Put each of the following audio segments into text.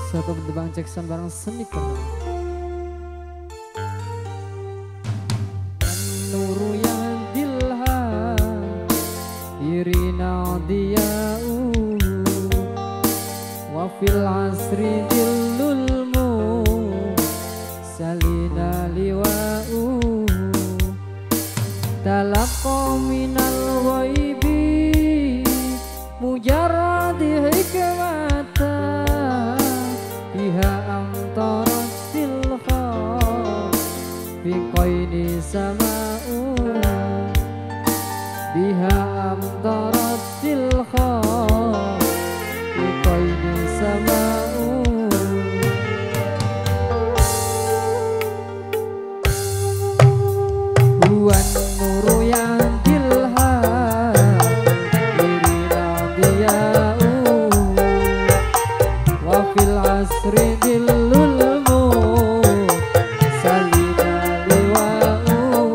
Satu bang Jackson bareng Sneaker. Nuru yang dilham Irina diya'u Wa fil asri dillulmu Salina liwa'u Talaqqa minal ghaibi Mujarradi hikmata Biha amtarat fil khaf Fi qaini sama'u Biha amtarat fil khaf Fi qaini sama'u Huwan nuru yang dilham Irina diya'u Wa fil asri dillulmu Salina liwa'u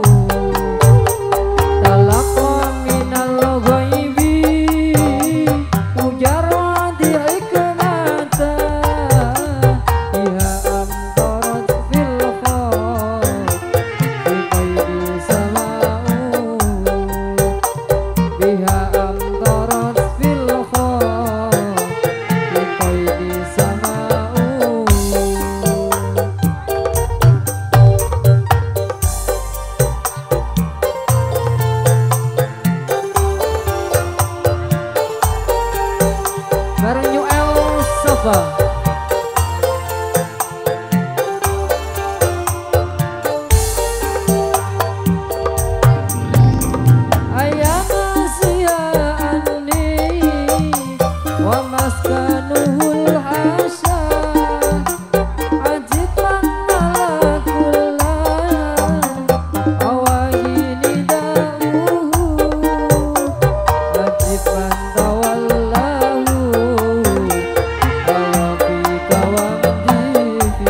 Talaqqa minal ghaibi Mujarradi hikmata Biha amtarat fil khaf Fi qaidi sama'u Biha amtarat fil khaf Fi qaidi sama'u bareng New El Safa. Ayam siani wa maskanuhul hasya ajiban malakullah awahini da'uhu ajiban tawallahu awafika wamdihi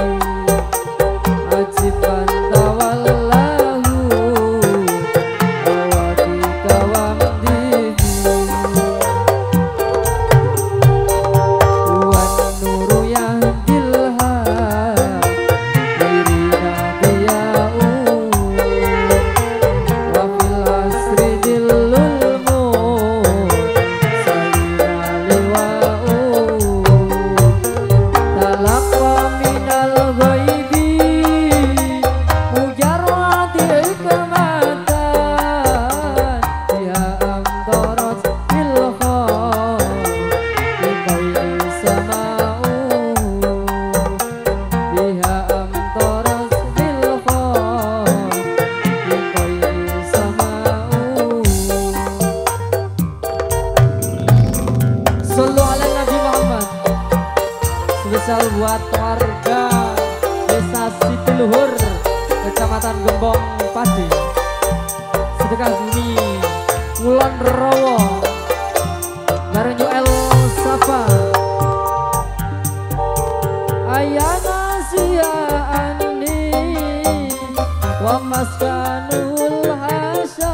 ajiban tawallahu awafika wamdihi Wan nuru yang dilham Irina diya'u Wa fil asri dillulmu Salina liwa'u Talaqqa minal ghaibi Mujarradi hikmatan Biha amtarat fil khaf Fi qaidi sama'u Biha amtarat fil khaf Fi qaidi sama'u Sallu ala Nabi Muhammad. Spesial buat warga Desa Situluhur Kecamatan Gembong Pati Sedekah bumi Kulon Rowo bareng New El Safa. Ayana siani wa maskanul hasya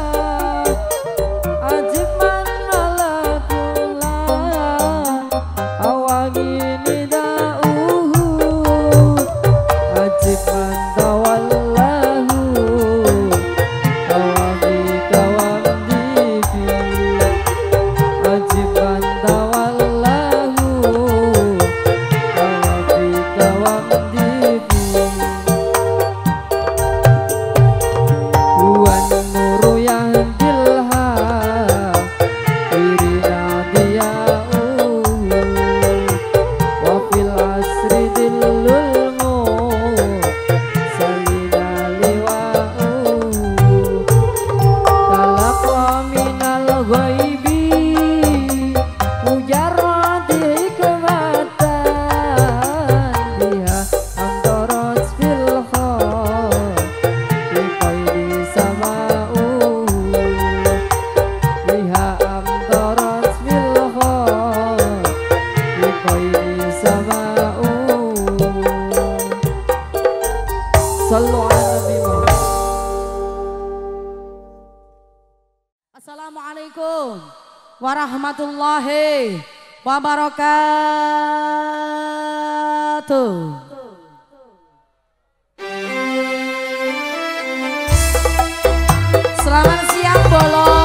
ajiban malakullah awagini da'uhu ajiban tawallahu awafika wamdihi ajiban tawallahu awafika wamdihi Wan nuru yang dilham Irina diya'u Wa fil asri dillulmu Salina liwa'u Talaqqa minal ghaibi Mujarradi hikmatan Biha amtarat fil khaf Fi qaidi sama'u Biha amtarat fil khaf Fi qaidi sama'u Sallu ala Nabi Muhammad. Assalamualaikum warahmatullahi wabarakatuh. wabarakatuh. Selamat siang Bolong.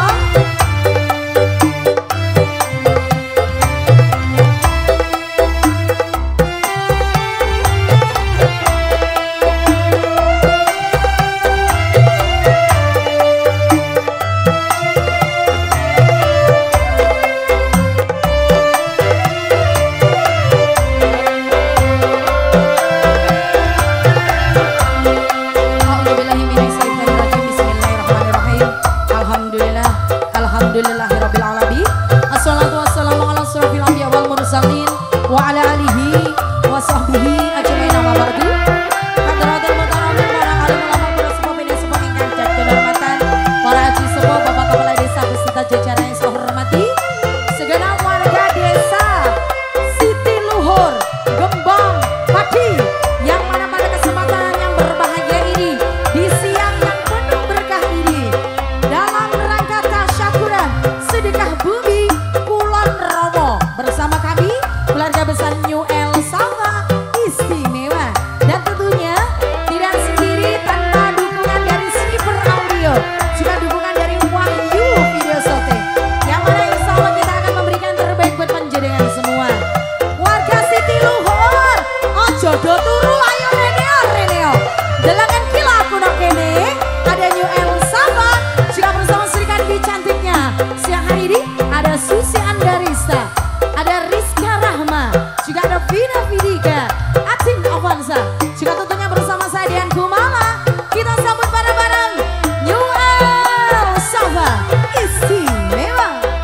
Alhamdulillahirrabbilalamin. Assalatu wassalamu ala asrofil anbiya wal mursalin wa ala alihi wa sahbihi ajmain amma ba'du. Hadratul muhtaramin para alim ulama para sepuh bini sepuh ingkang jat kehormatan, para haji sepuh bapak kepala desa beserta jajaran yang saya hormati, segenap warga desa Siti Luhur Gembong Pati yang mana pada kesempatan yang berbahagia ini di siang yang penuh berkah ini dalam rangka tasyakuran sedekah bumi Kulon Romo bersama kami keluarga besar New El Safa istimewa, dan tentunya tidak sendiri tanpa dukungan dari Sniper Audio, juga dukungan dari Wahyu Video Shooting, yang mana insya Allah kita akan memberikan terbaik buat panjenengan semua. Warga Siti Luhur ojo do turu ayo Reneo delangan kila aku nak kene ada New El Safa juga bersama Sri Kandi cantiknya. Siang hari ini ada Susi Andarista, ada Rizka Rahma, juga ada Vina Vidika, Atin Avanza, juga tentunya bersama saya Dian Kumala. Kita sambut bareng-bareng New El Safa istimewa.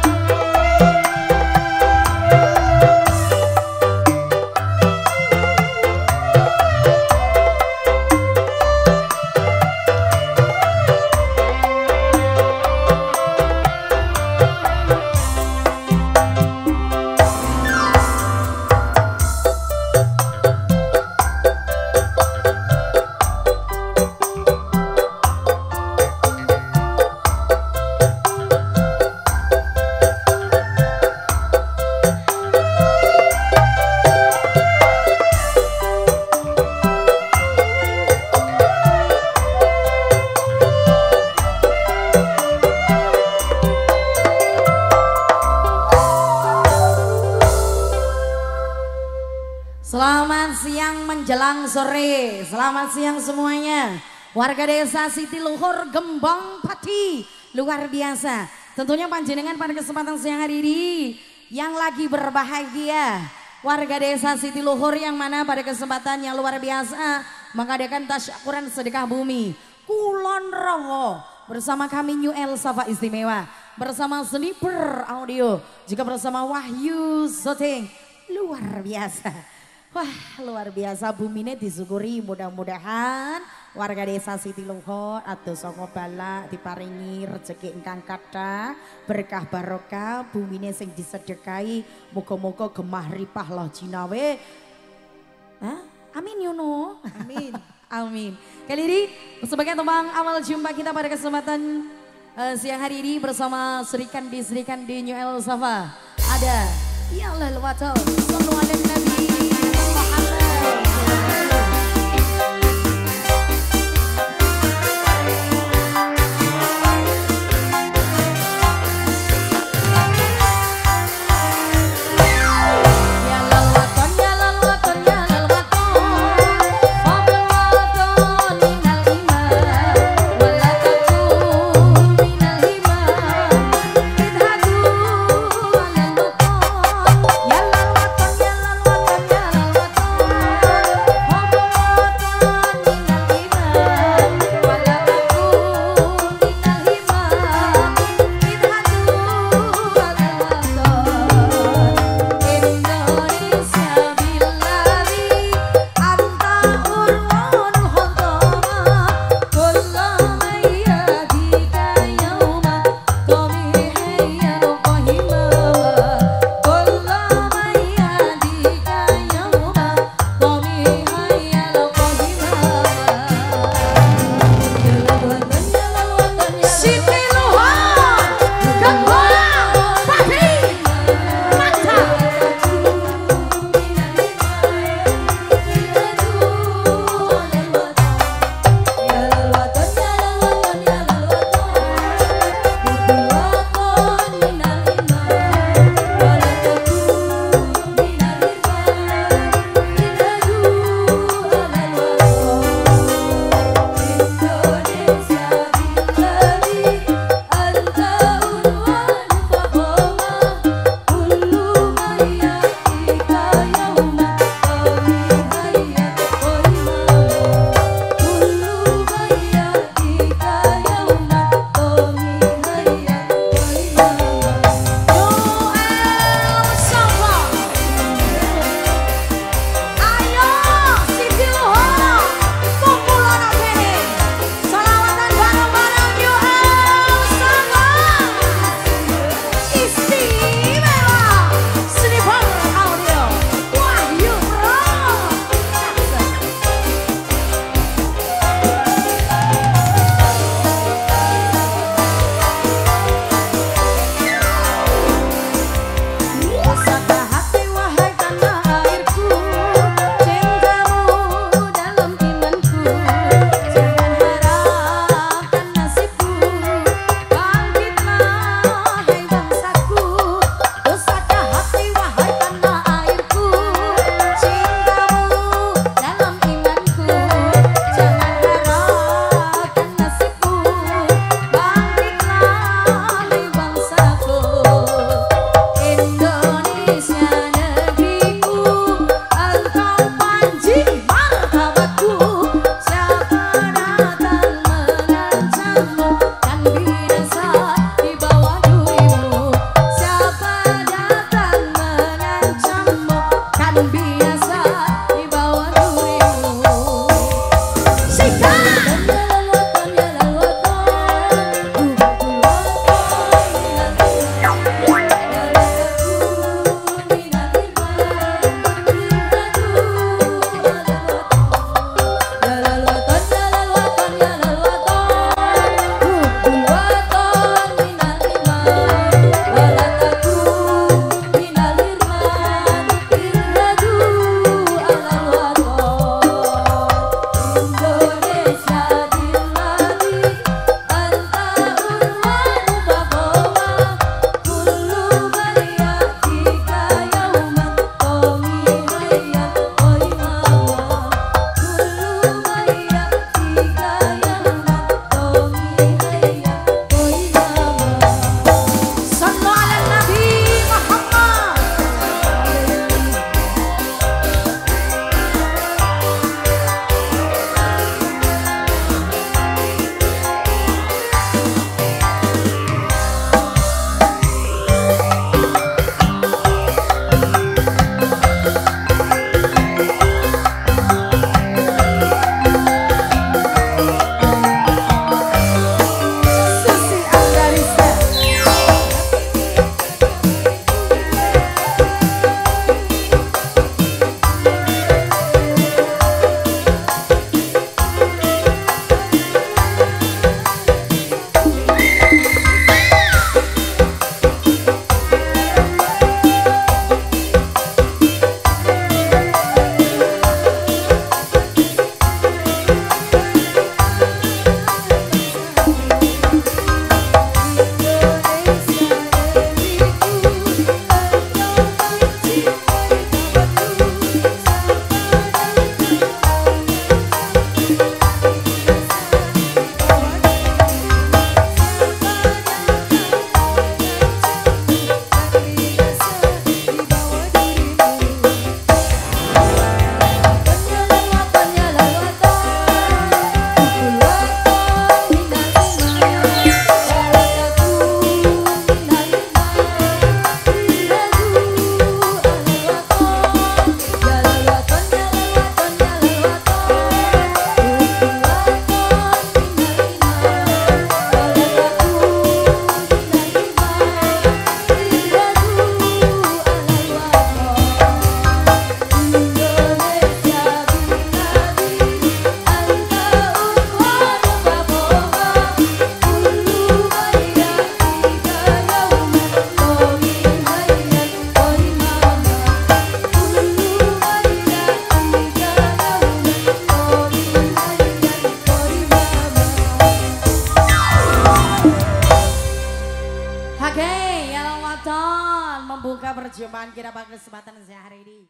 Selamat siang menjelang sore, selamat siang semuanya. Warga desa Siti Luhur Gembong Pati, luar biasa. Tentunya panjenengan pada kesempatan siang hari ini yang lagi berbahagia. Warga desa Siti Luhur yang mana pada kesempatan yang luar biasa mengadakan tasyakuran sedekah bumi Kulon Rowo bersama kami New El Safa istimewa, bersama Sniper Audio, juga bersama Wahyu Shooting. Luar biasa. Wah luar biasa, bumi ini disyukuri, mudah-mudahan warga desa Siti Luhur atau songo bala diparingi rezeki ingkang kathah, berkah barokah, bumi ini sing disedekahi, moga-moga gemah ripah loh jinawe. Amin Yuno. Amin. Amin. Kali ini sebagai tembang awal jumpa kita pada kesempatan siang hari ini bersama Sri Kandi New El Safa. Ada Ya Allah Watal, sallu ala Nabi Muhammad. membuka perjumpaan kita pada kesempatan siang hari ini.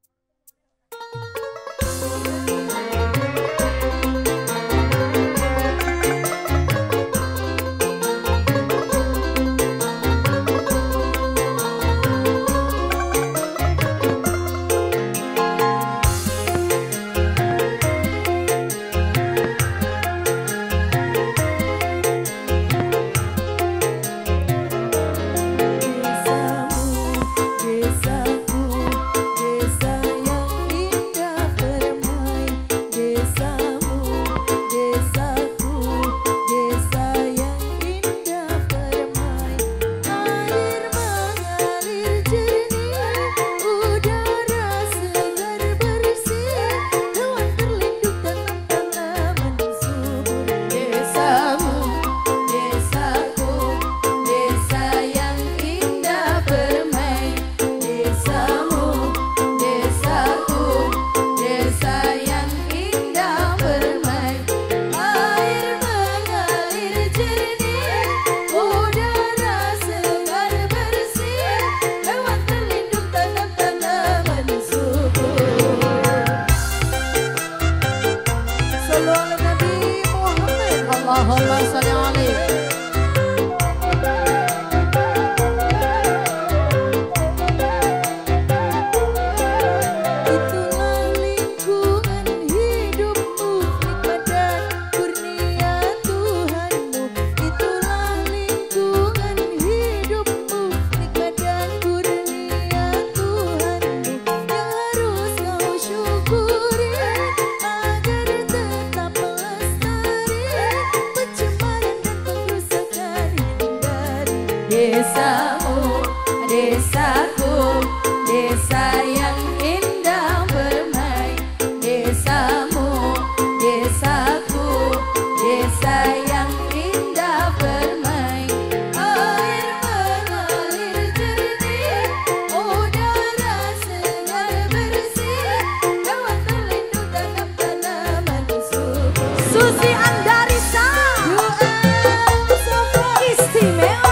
Allahumma sholli alaihi. Desamu, desaku, desa yang indah bermain. Desamu, desaku, desa yang indah bermain. Air mengalir jernih, udara segar bersih, hewan terlindung tanam tanaman subur. Susi Andarisa, istimewa.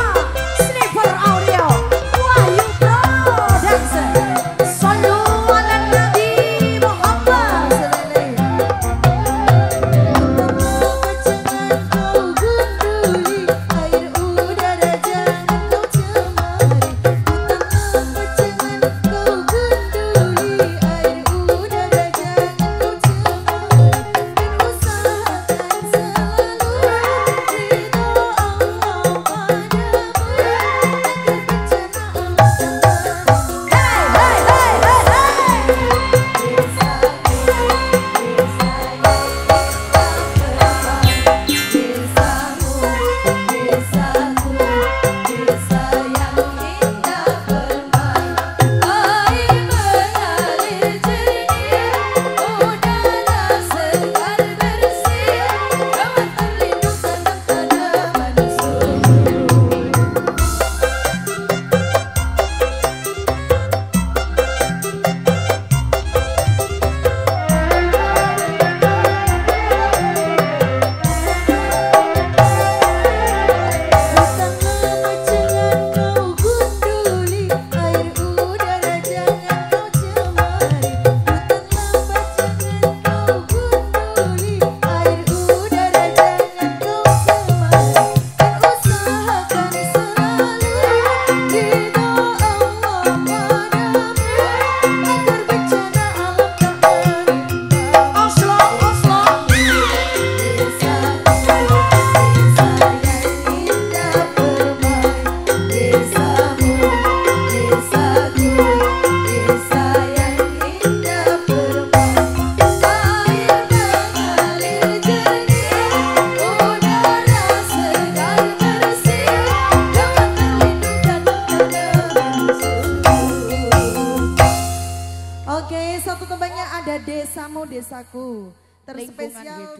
Desamu desaku terspesial.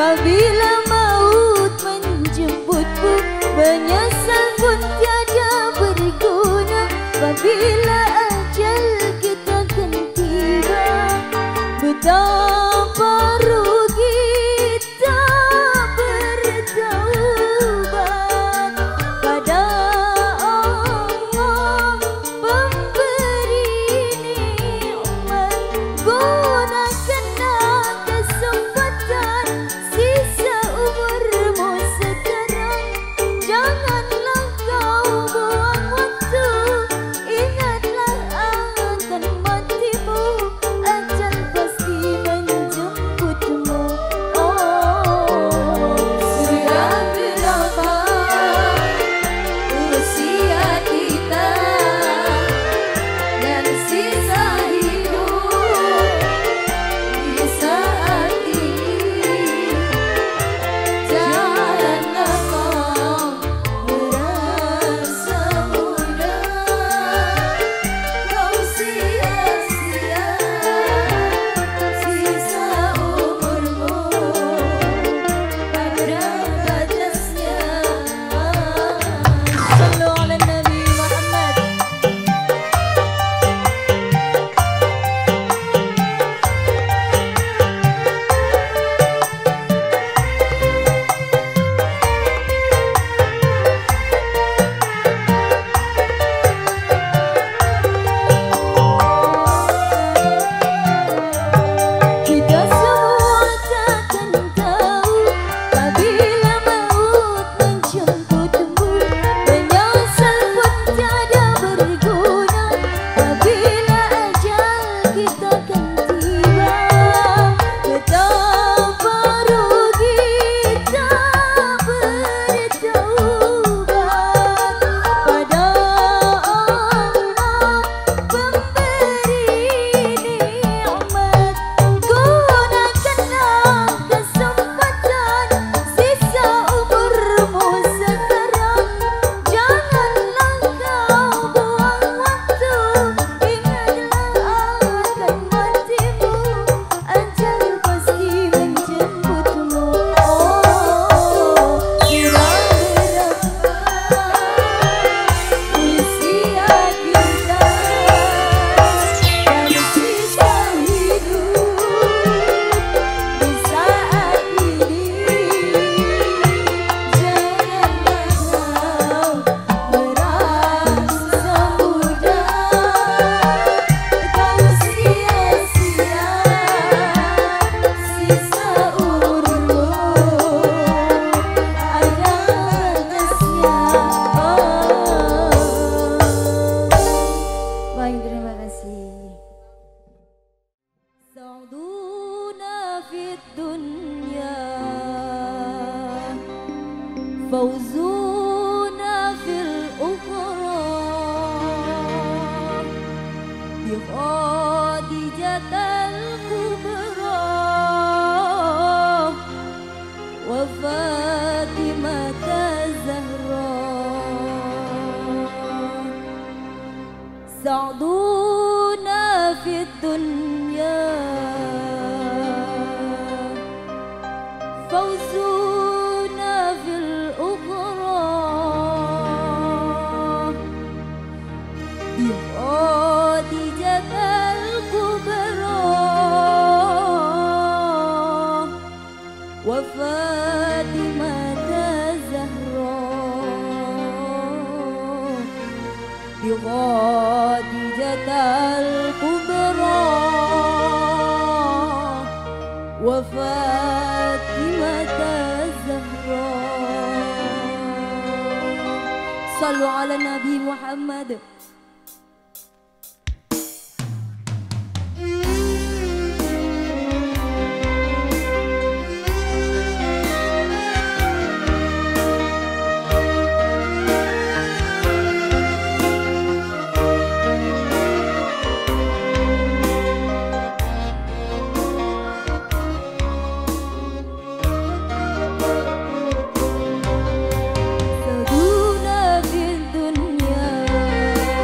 Apabila maut menjemputmu, menyesal pun tiada berguna. Apabila ajal kita akan tiba, betapa rugi tak bertaubat pada Allah pemberi nikmat. Gunakanlah kesempatan sisa umurmu sekarang, janganlah kau buang waktu. Ingatlah akan matimu, ajal pasti menjemputmu. Oh, sudah berapa usia kita dan sisa hidup di saat ini. Janganlah kau merasa muda, kau sia-sia sisa umurmu pada batasnya. Sallu ala Nabi Muhammad. Kita semua takkan tahu apabila maut menjemputmu, menyesal pun tiada berguna. Apabila ajal kita akan tiba, betapa rugi tak bertaubat pada Allah pemberi nikmat. Gunakanlah kesempatan sisa umurmu sekarang, janganlah kau buang waktu. Ingatlah akan matimu, ajal pasti menjemputmu. Oh, sudah berapa usia kita dan sisa hidup di saat ini. Janganlah kau merasa muda, kau sia-sia sisa umurmu ada batasnya. Baik, terima kasih. Sa'duna fid dunya, fawzuna fil ukhra, bi Khadijatal Kubra wa Fatimah Zahra. Sa'duna fid dunya, fawzuna fil ukhra, bi Khadijatal Kubra wa Fatimah Zahra. Bi Khadijatal Kubra wa Fatimah Zahra. Sallu ala Nabi Muhammad. Saduna fid dunya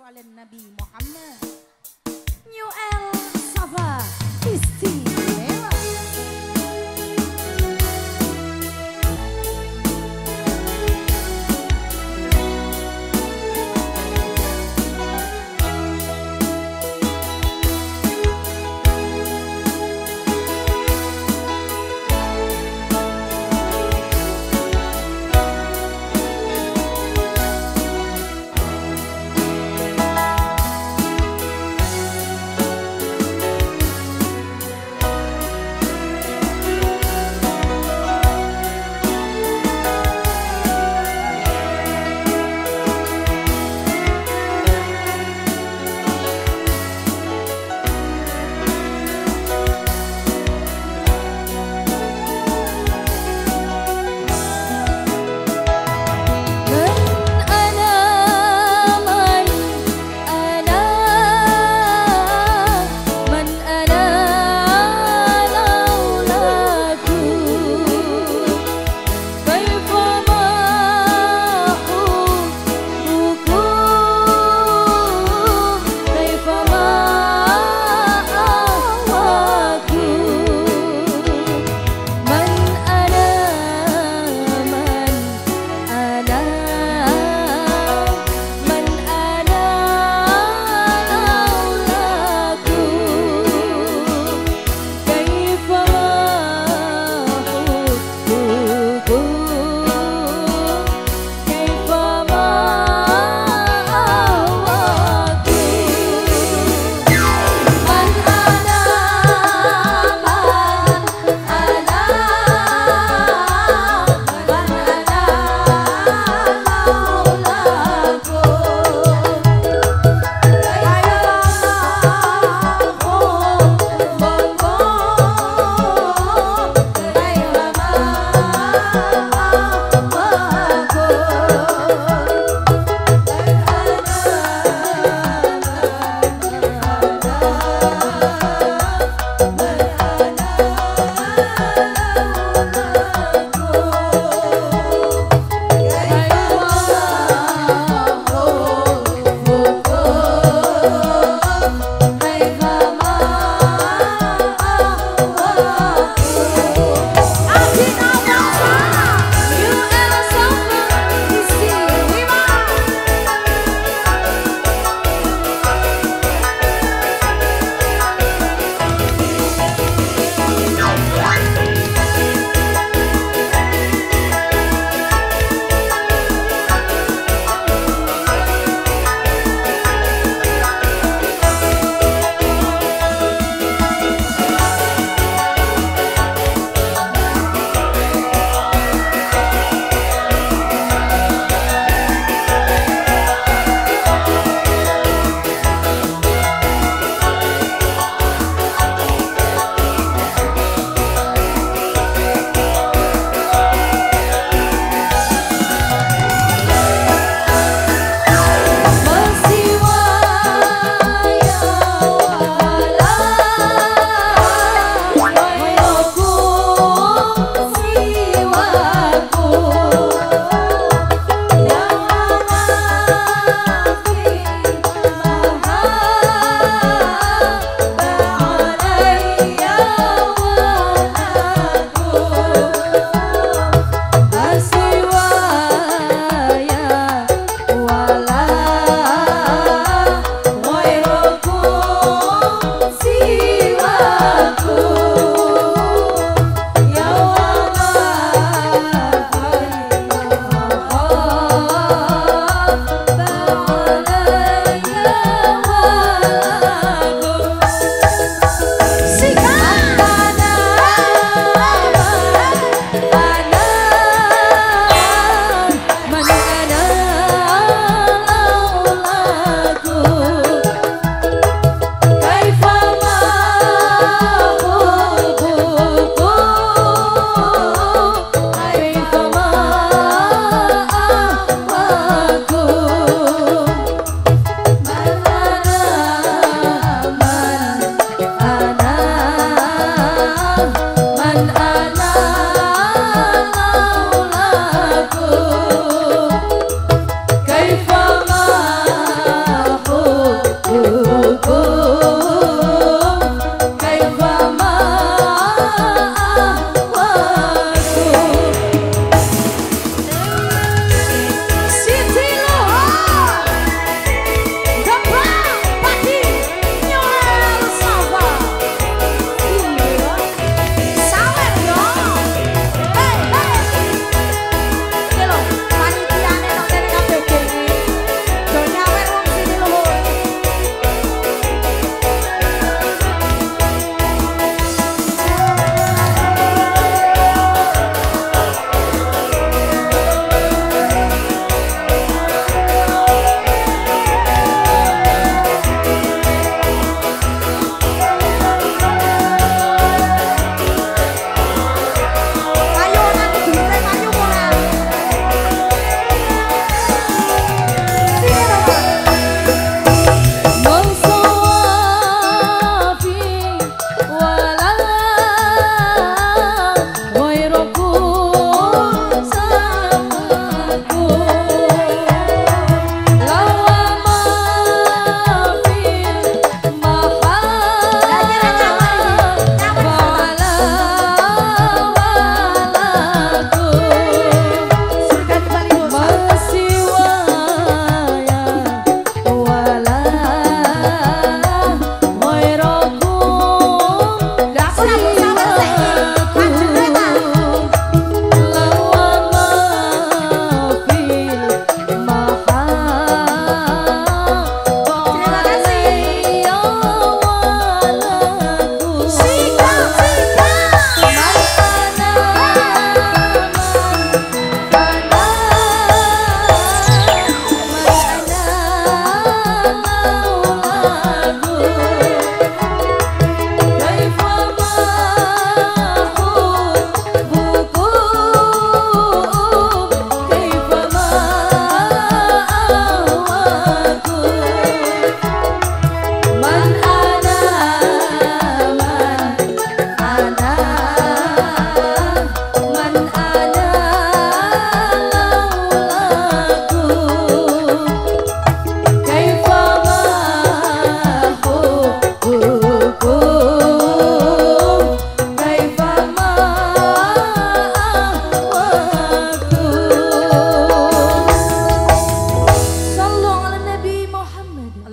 ala Nabi Muhammad. New El Safa istimewa.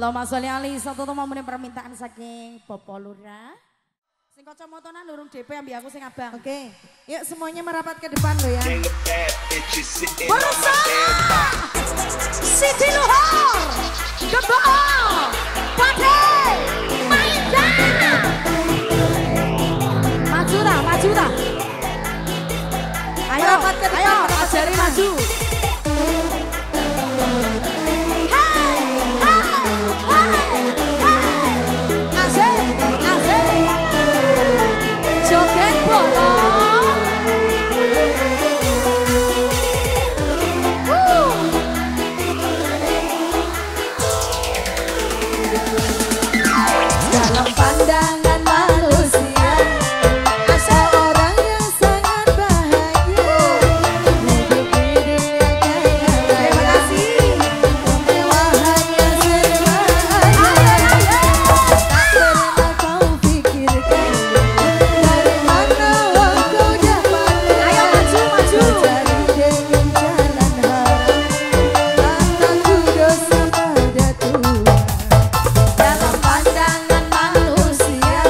Allahumma sholli alaihi satu memenuhi permintaan saking Bapak Lurah. Sing kacamatane lurung DP ambil aku sing abang. Oke, yuk semuanya merapat ke depan lo ya. Bersama Siti Luhur, Gebol, Pade, Maida. Maju dah. Ayo, Merapat ke depan, ayo, merapat ke ajari depan. maju. Joget bolong. Dalam pandangan manusia, seorang yang sangat bahagia hidup di dunia kaya raya. Terima kasih. Kemewahannya sederhana, tak pernah kau pikirkan dari mana kau dapatkan. Ayo maju. Cari dengan jalan haram, tanpa dosa pada Tuhan. Dalam pandangan manusia,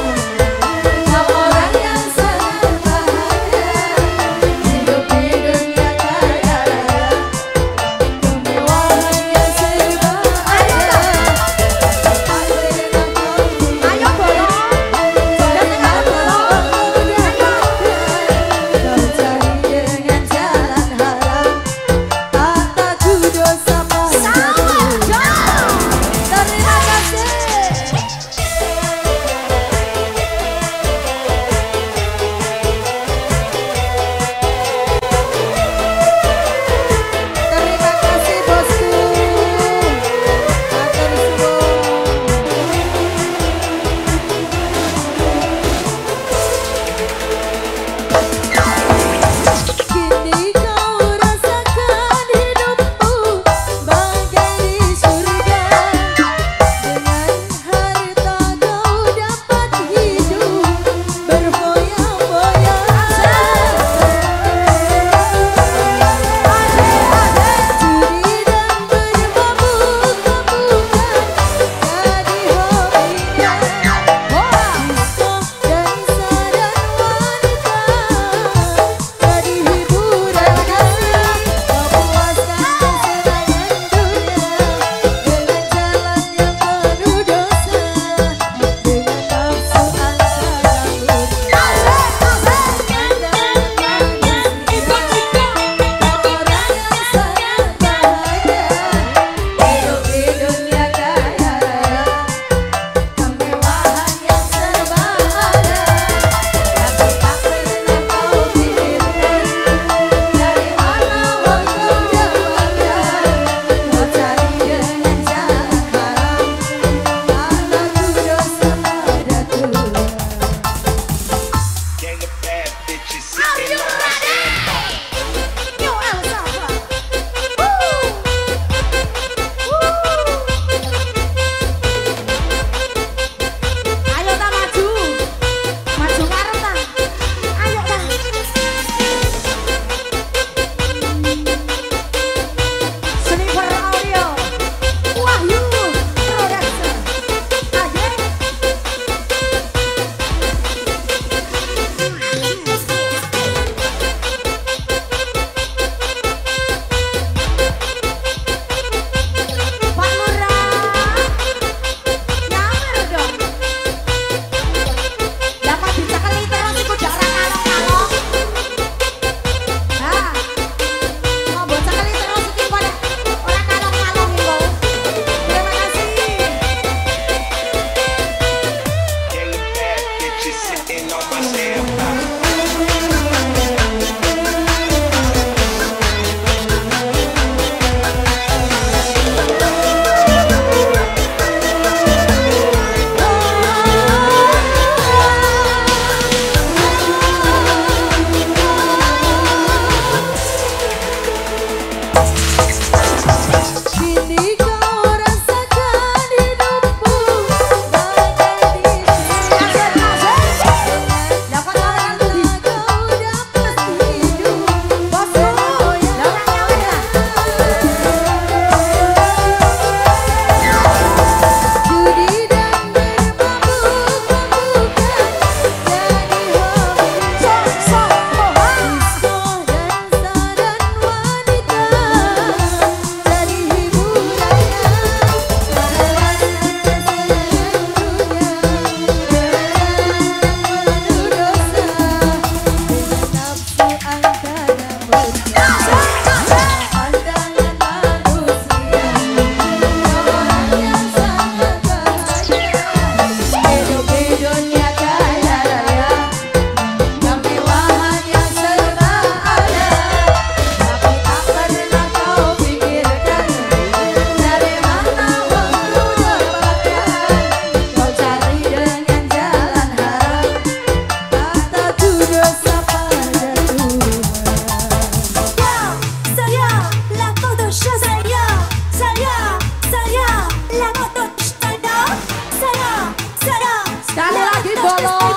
Sekali lagi bolong.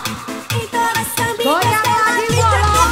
Goyang lagi bolong.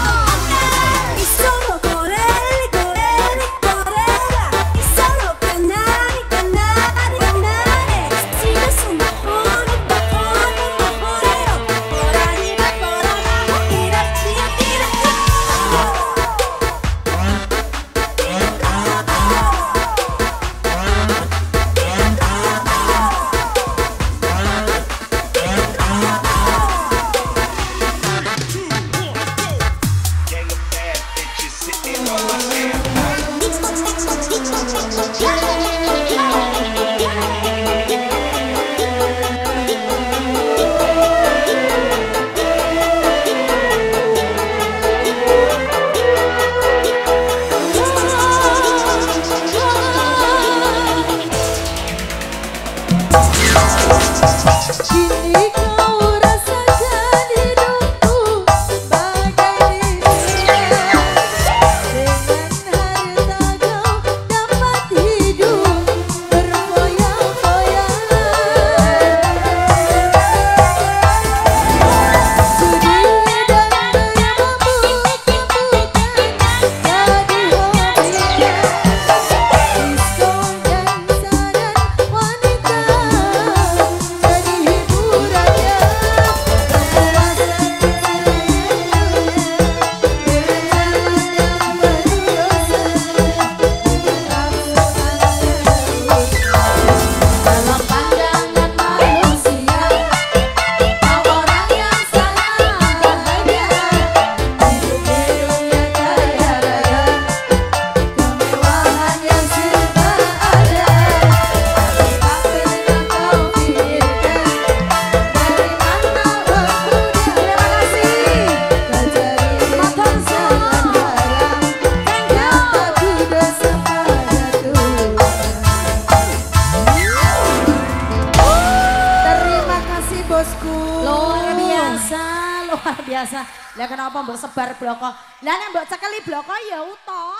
Luar biasa. Lah kenapa mbok sebar bloko? Lah nek mbok cekeli bloko ya utuh.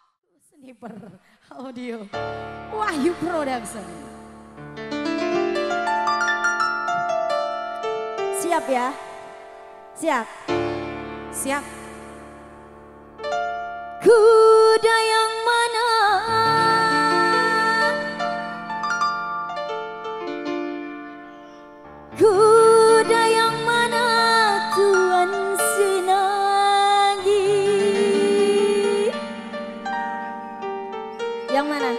Sniper audio. Wahyu Production. Siap ya? Siap? Siap. Kuda yang mana? Kuda yang mana Tuhan senangi? Yang mana?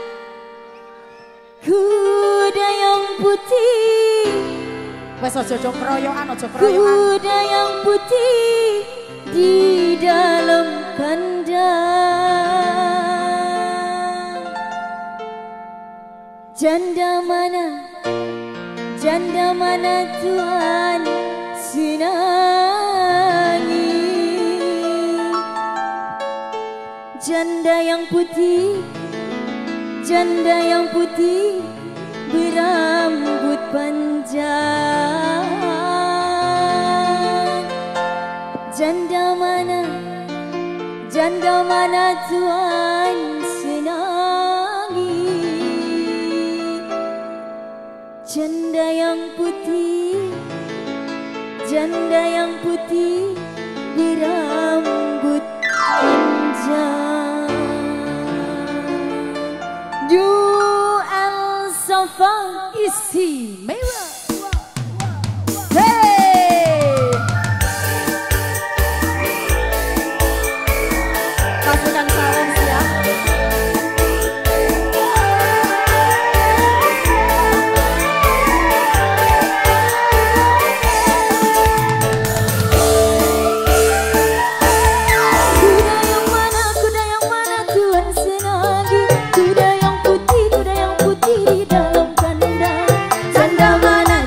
Kuda yang putih. Wes aja keroyokan, aja keroyokan. Kuda yang putih di dalam kandang. Janda mana Tuhan senangi? Janda yang putih berambut panjang. Janda mana Tuhan senangi? Janda yang putih berambut panjang. Duel Safa istimewa. Pasukan salam siap. Kuda yang mana Tuhan senangi? Kuda yang putih di dalam kandang. Janda mana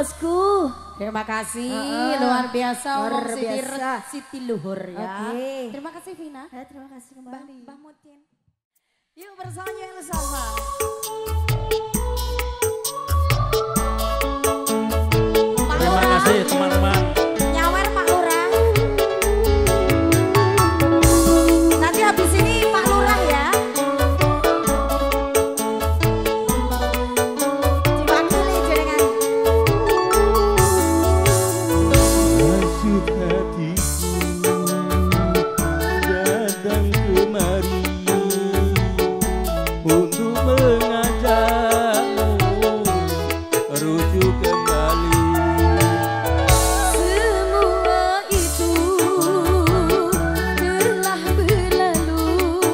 bosku. Terima kasih, Heeh. luar biasa. Luar Omong biasa. Siti Luhur ya. Oke. Terima kasih Vina. Terima kasih kembali. Mbah Mutin. Yuk bersama yang sama. Terima kasih teman-teman. Nyawer Pak Lurah. Nanti habis ini Pak Lurah ya. Diwakili jenengan. Masuk hatiku datang kemari untuk mengajakmu rujuk kembali. Semua itu telah berlalu.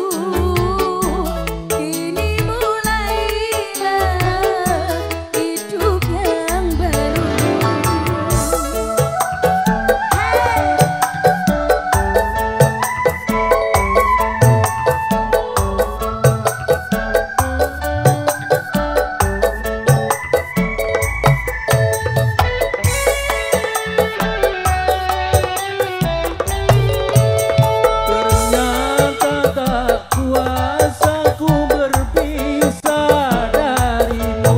Kini mulailah hidup yang baru. Ternyata tak kuasa ku berpisah darimu.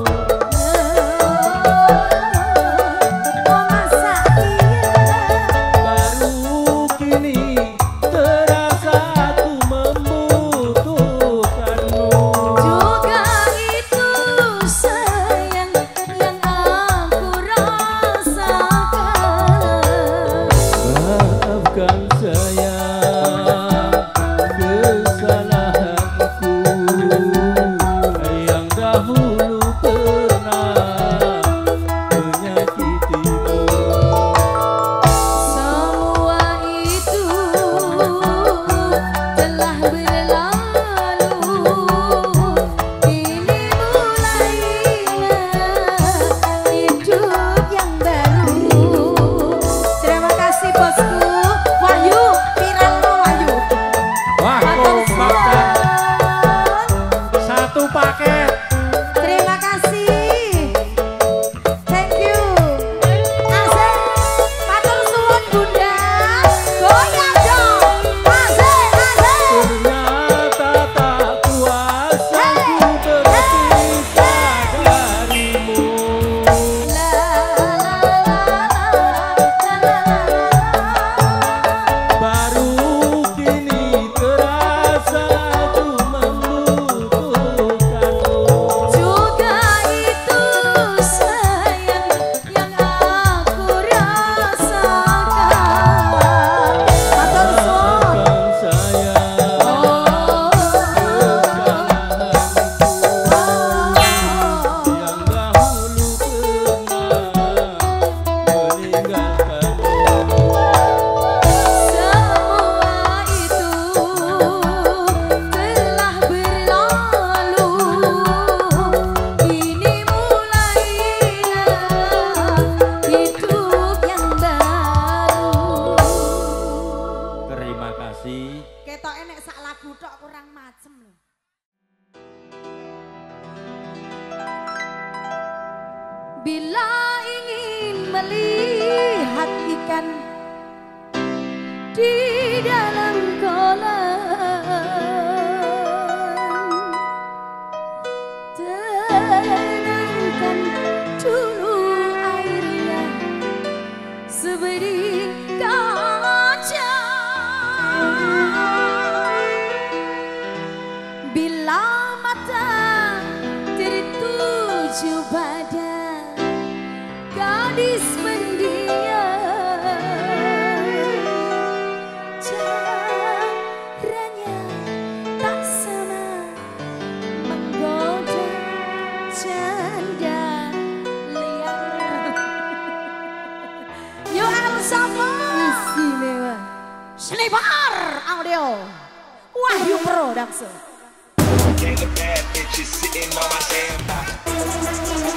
Oh masa iya. Baru kini terasa aku membutuhkanmu. Juga itu sayang yang aku rasakan. Maafkan sayang kesalahanku yang dahulu pernah menyakitimu. Semua itu telah berlalu. Kini mulailah hidup yang baru. Terima kasih bosku. Wahyu, Piralno Wahyu. Wah, Matur kompak dah. suwun. Satu paket. Terima kasih. Thank you. Asik. Matur suwun Bunda. Goyang dong. Asik, asik. Ternyata tak kuasa ku berpisah darimu. La la la Baru kini terasa ku membutuhkanmu. juga itu sayang yang aku rasakan. Matur suwun. Maafkan sayang kesalahanku yang dahulu pernah meninggalkanmu. Semua itu telah berlalu. Kini mulailah hidup yang baru. Terima kasih. Ketok enek sak lagu tok kurang macem lho. Bila ingin melihat ikan di dalam kolam, tenangkan dulu airnya seberi kaca. Bila mata tertuju pada gadis pendiam, caranya tak sama menggoda janda liar. Yo Alsama. Istimewa. Sniper audio. Wahyu Production. Gang of bad bitches sitting on my standby.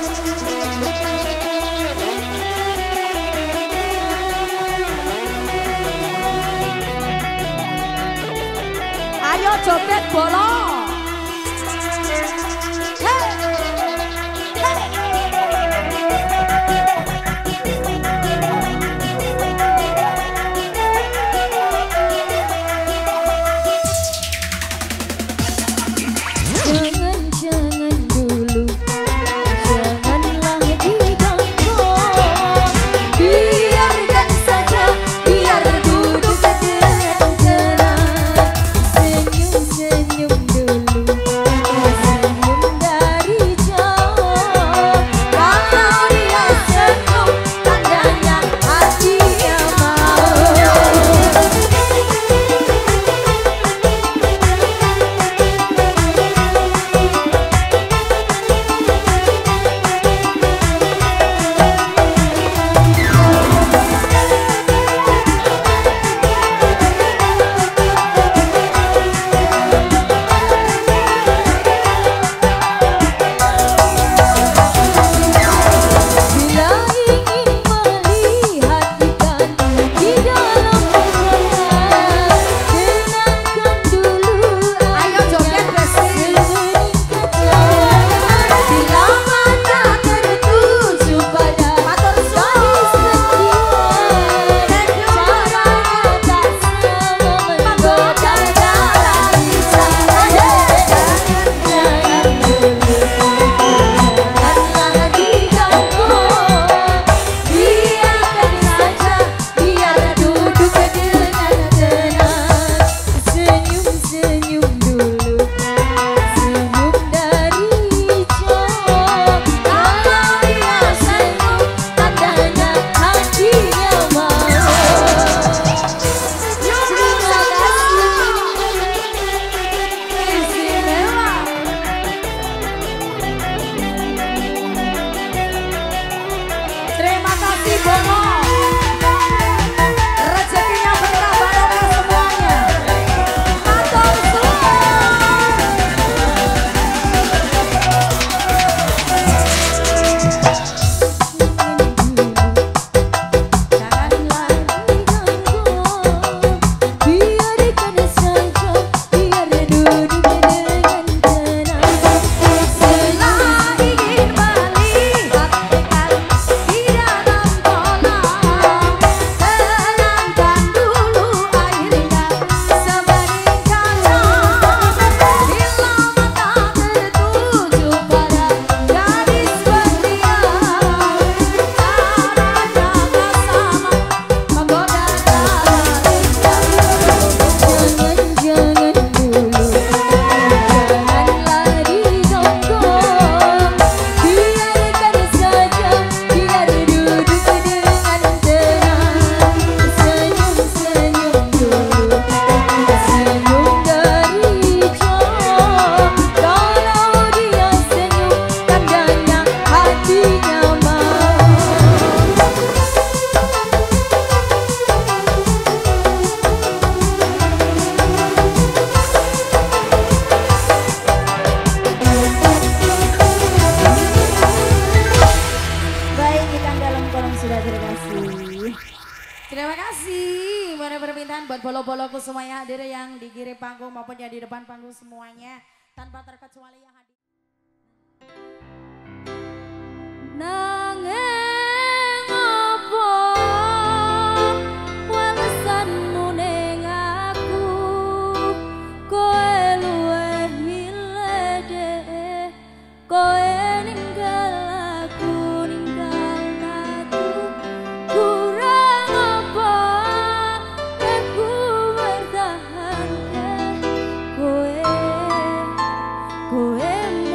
Ayo joget bola. Hey. Hey. buat bolo-boloku semuanya hadir yang di kiri panggung maupun yang di depan panggung semuanya tanpa terkecuali yang hadir. Nanging apa walesanmu ning aku kowe luwih milih dek kowe ninggal aku kurang apa nek ku bertahan kowe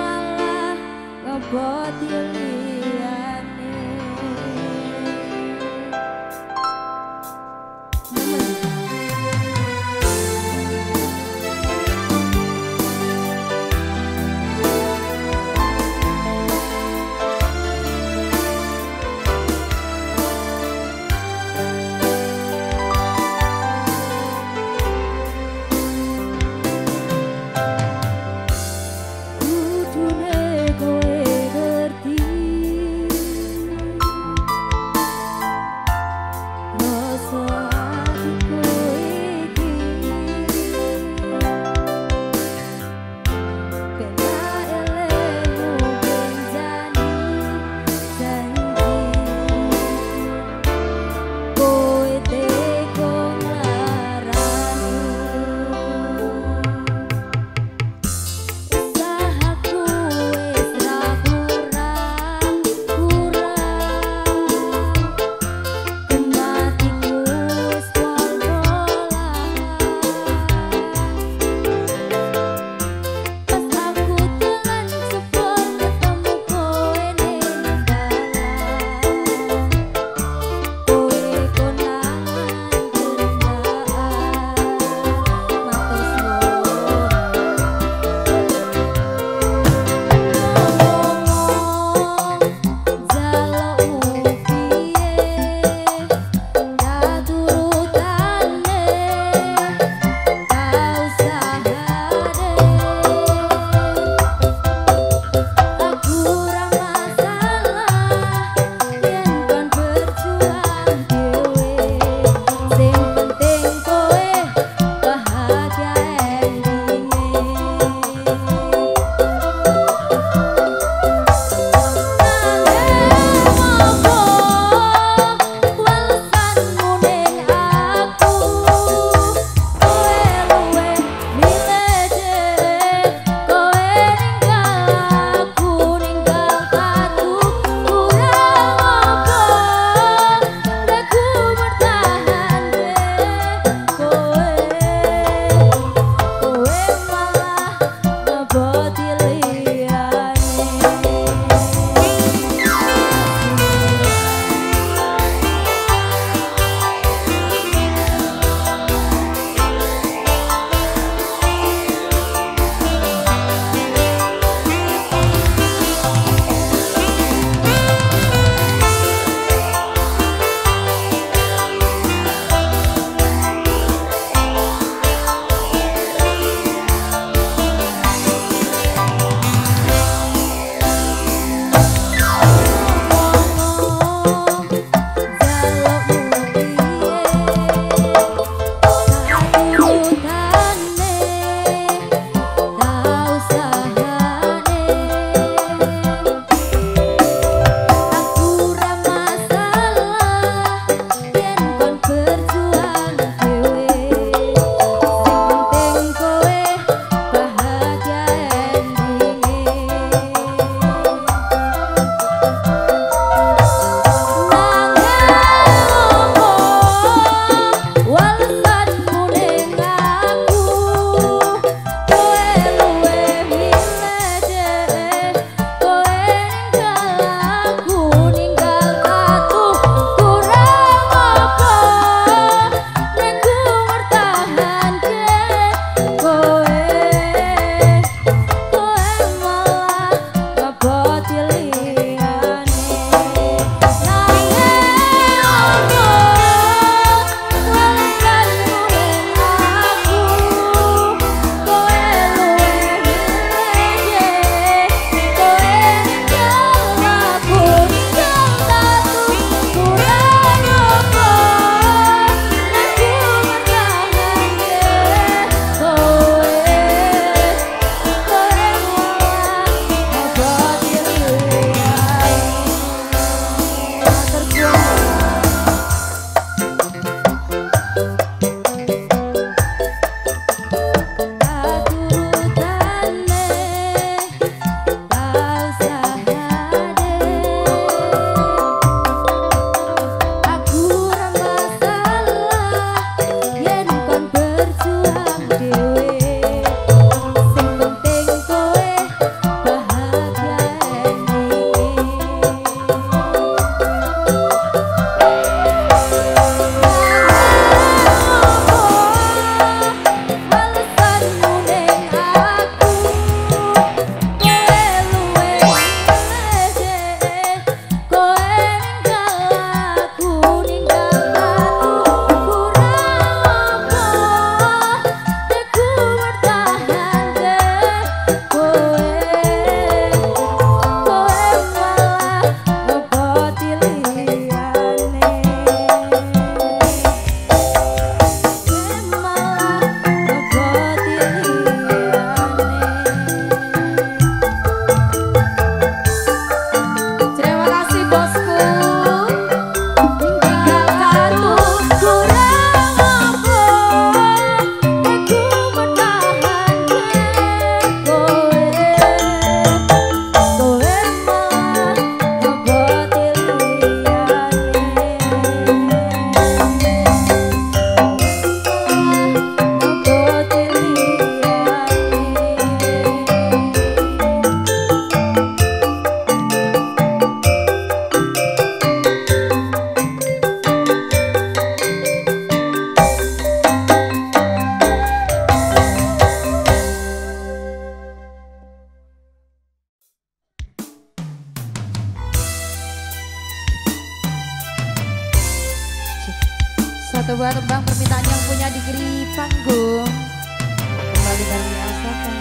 Satu buah tembang permintaan yang punya dikiri panggung. Kembali dari Asakan.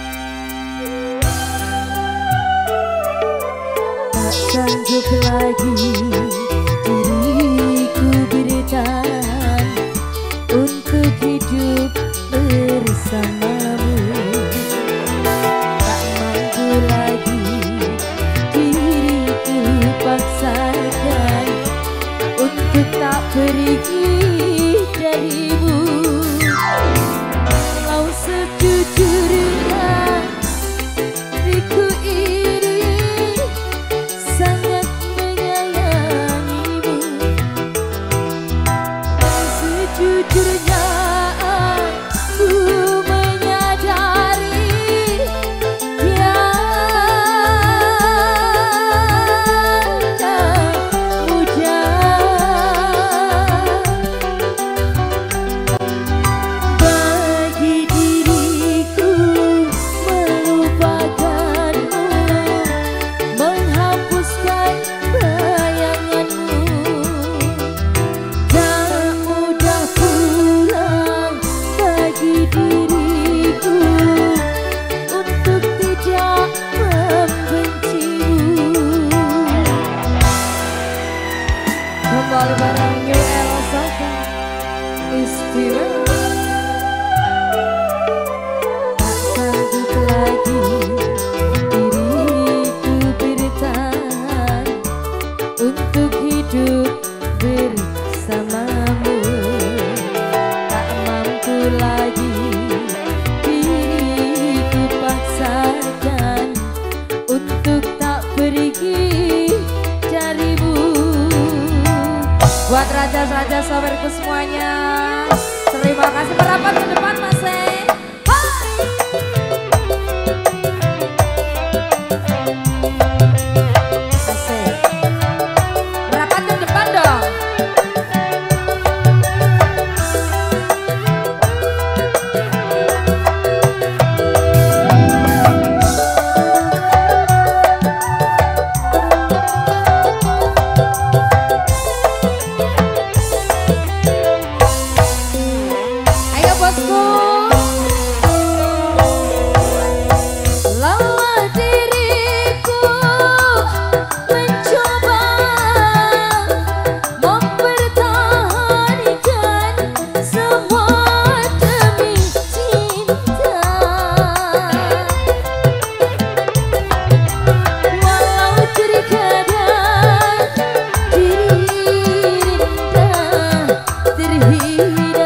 Tak sanggup lagi diriku bertahan untuk hidup bersamamu. Tak mampu lagi diriku paksakan untuk tak pergi darimu. Kau sejujurnya diriku ini sangat menyayangimu. Sejujurnya aku menyadari tiada mudah bagi diriku melupakanmu, menghapuskan bayanganmu. Tak mudah pula bagi diriku untuk tidak membencimu. Kembali bareng New Elsa Istimewa. Tak sanggup lagi diriku bertahan untuk hidup bersamamu. Tak mampu lagi diriku paksakan untuk tak pergi darimu. Buat raja-raja sahabatku semuanya, terima kasih. Merapat ke depan Mas E. Asik. Merapat ke depan dong. Ayo bosku. Lelah diriku mencoba mempertahankan semua demi cinta. Walau terkadang diri rendah terhina.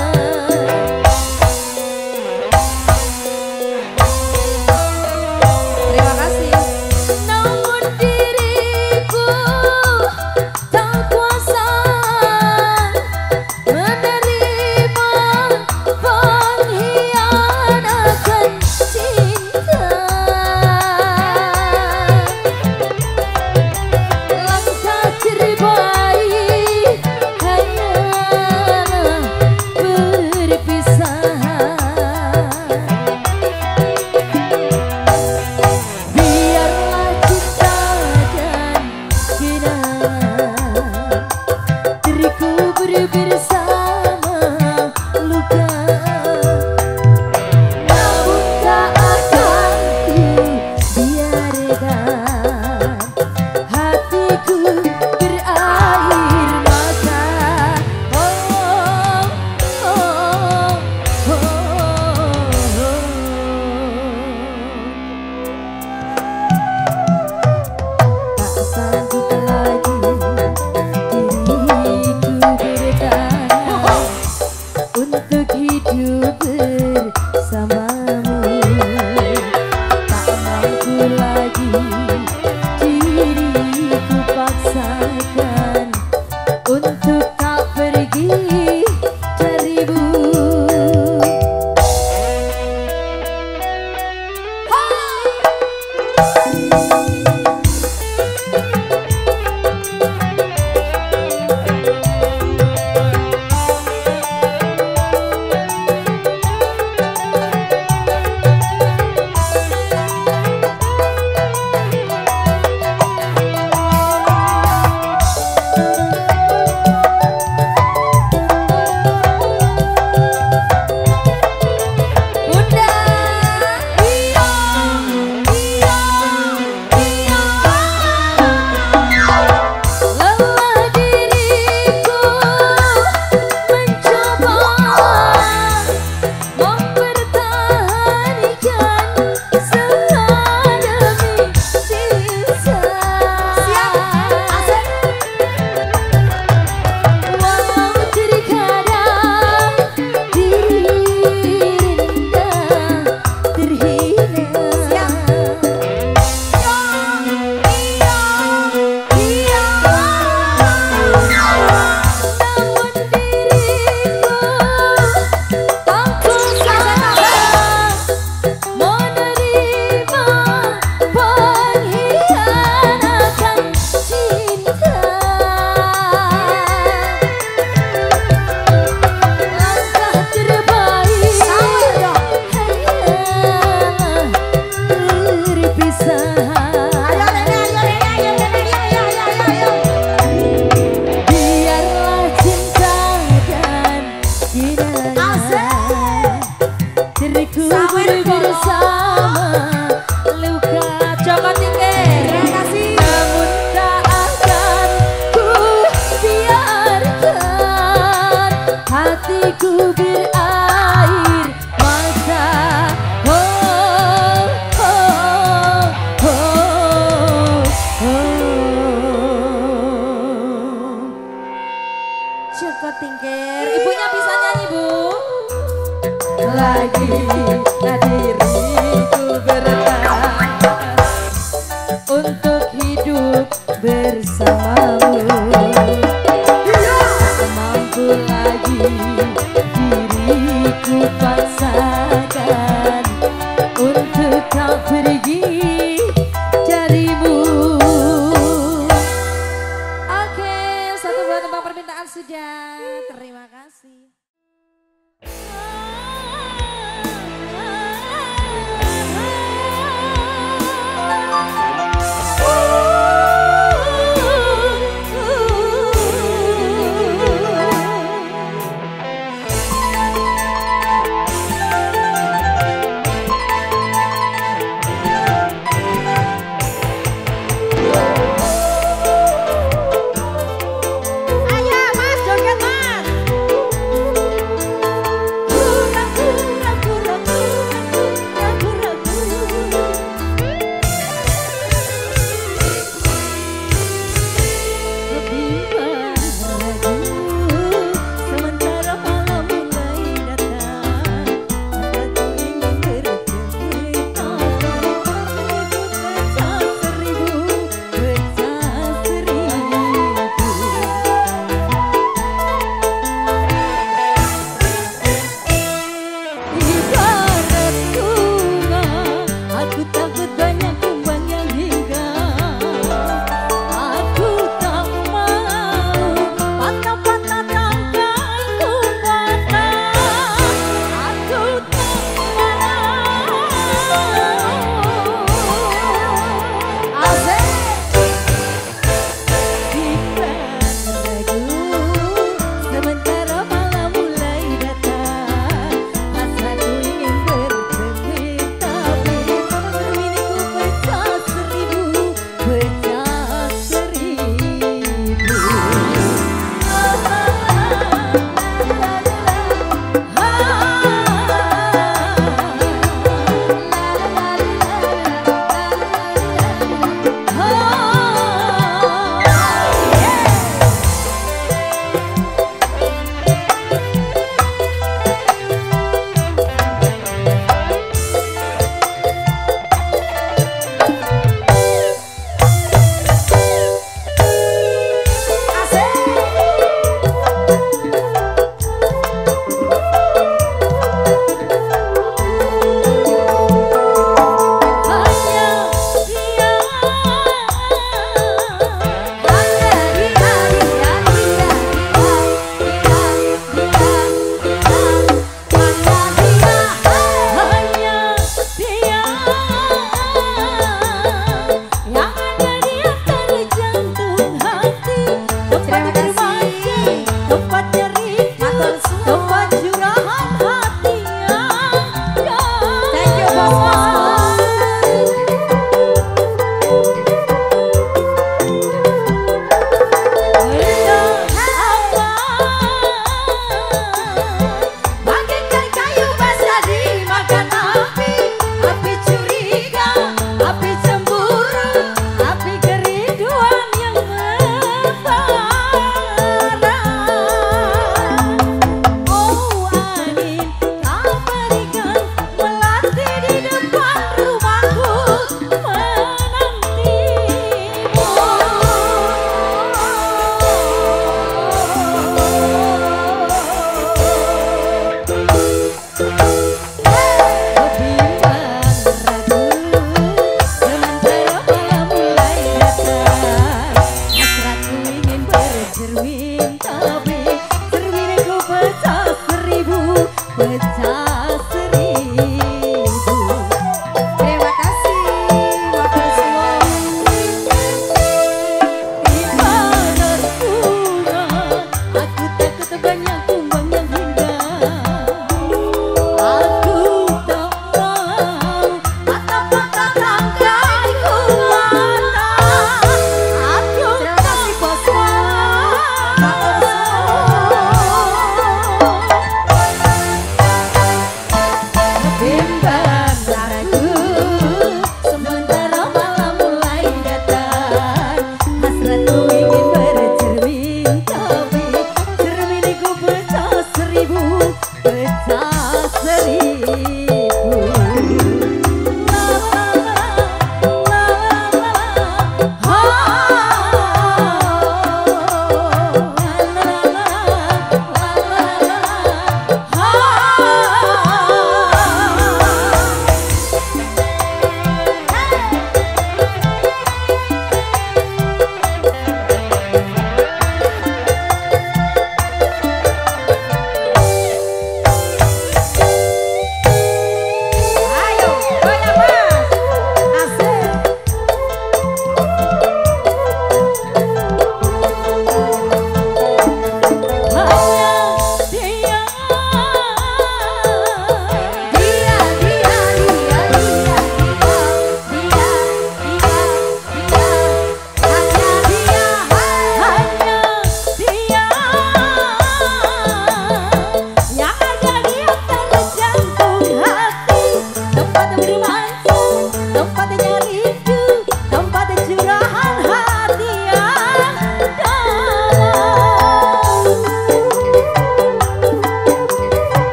Terima kasih. Namun diriku tak kuasa menerima pengkhianatan cinta. Langkah terbaik hanyalah berpisahan. Biarlah cinta dan kenangan terkubur bersama luka. Namun tak akan ku biarkan hatiku berair mata. Oh, oh, oh, oh. Tak sanggup lagi diriku bertahan untuk hidup bersamamu. Tak mampu lagi diriku paksakan untuk tak pergi darimu. Biarlah cinta dan kinayah terkubur bersama luka. Joko Tingkir. Terima kasih. Namun tak akan ku biarkan hatiku berair mata. Oh, oh, oh.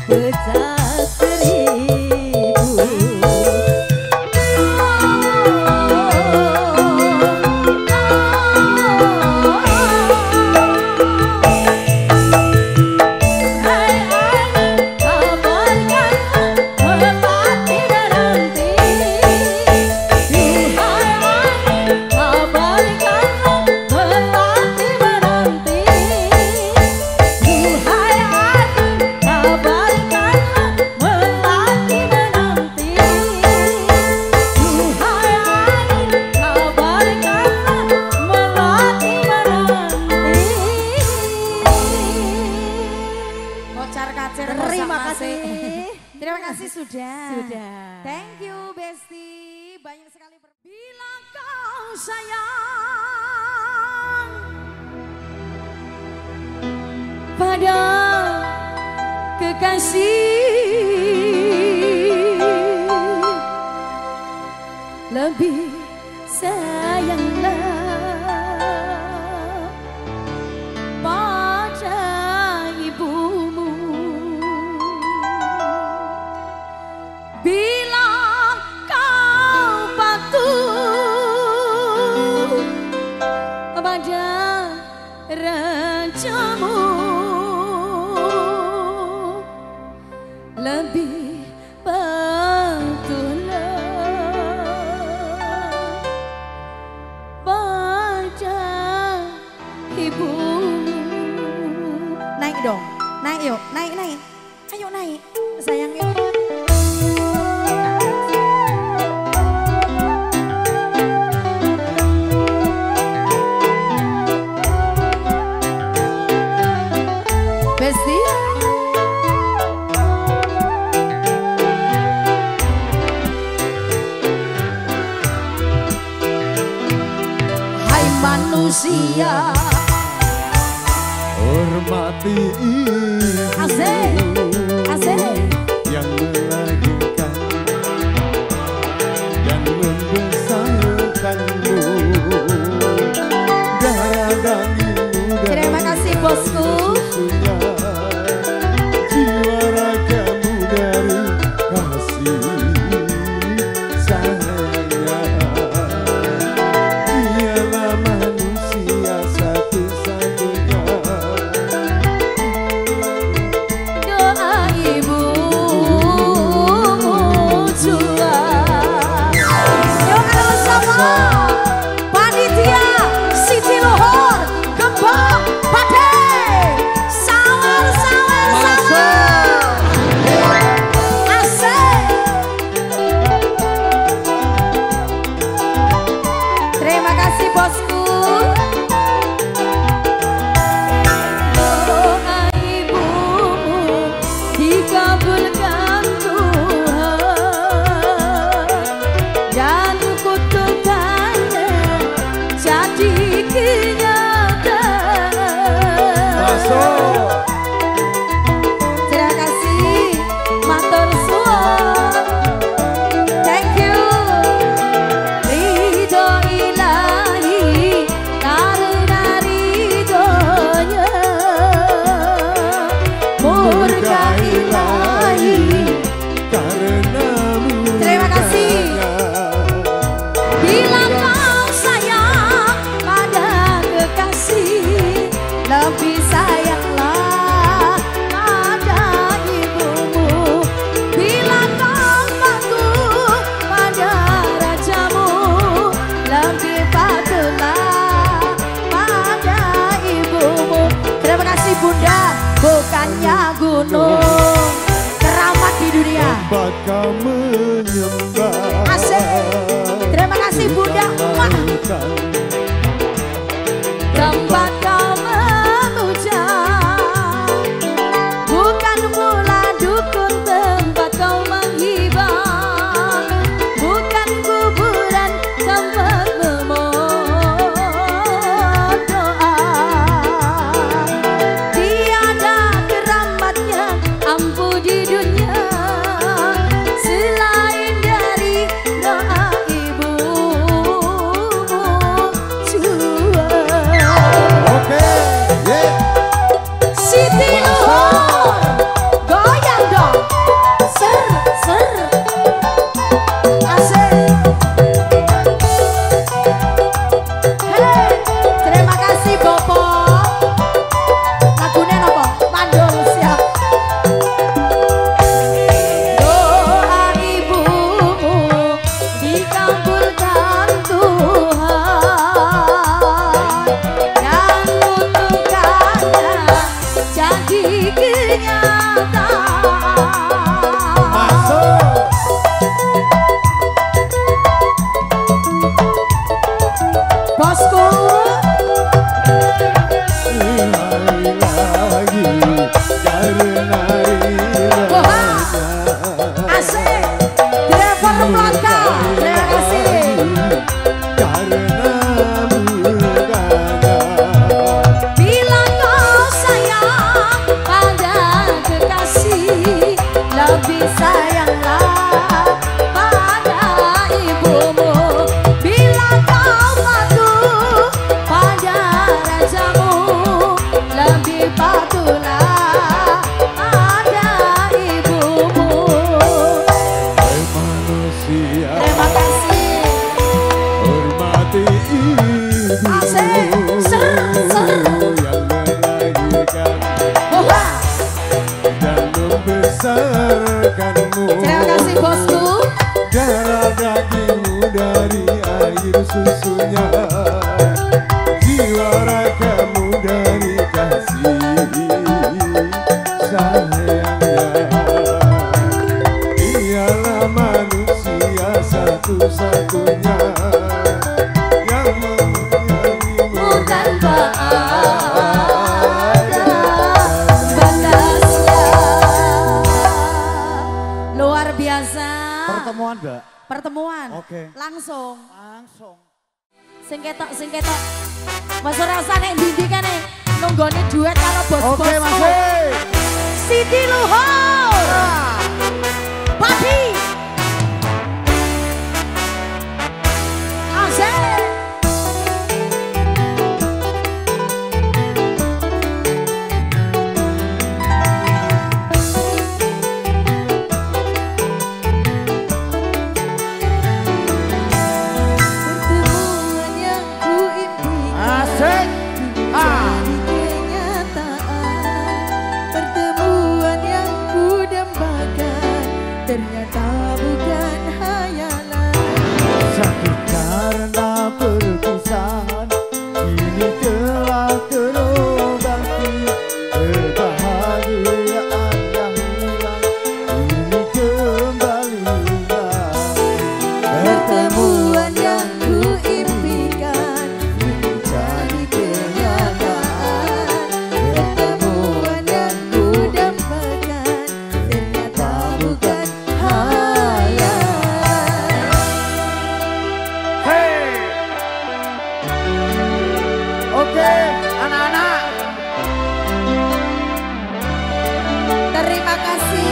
pecah seribu. Terima kasih sudah. Sudah. Thank you Besti. Banyak sekali bila kau sayang Pada kekasih lebih sayanglah pada ibumu. bila kau patuh pada rajamu lebih patuhlah pada ibumu. naik dong, naik yuk, naik, ayo naik, sayang yuk. Besti, Hai manusia, Hormati ibu asik, asik. yang melahirkan dan membesarkanmu. Darah dagingmu dan Terima kasih bosku. susunya, jiwa ragamu dari kasih sayangnya. Dialah manusia satu-satunya lebih sayanglah pada ibumu. Bila kau patuh pada rajamu, lebih patuhlah pada ibumu. Hai manusia, Terima kasih. hormati ibu Asik. Ser. yang melahirkan Wah. dan membesarkanmu. Terima kasih bosku. Darah dagingmu dari air susunya, jiwa ragamu dari kasih sayangnya. Ialah manusia satu-satunya yang menyayangimu Tanpa ada batasnya. Luar biasa. Pertemuan, Mbak. Pertemuan. Oke. Langsung. Langsung. Sing ketok. Mas rasane ndi kene nunggone duet karo bos-bosku. Oke, Mas. Siti Luhur. Padi. Asik. Pertemuan yang kuimpikan Asik. jadi kenyataan. Pertemuan yang kudambakan ternyata bukan hayalan. Sakit karena perpisahan, kini telah terobati. Kebahagiaan yang hilang, kini kembali lagi. Pertemuan yang kuimpikan jadi kenyataan. Pertemuan yang kudambakan ternyata bukan hayalan. Oke, anak-anak. Terima kasih.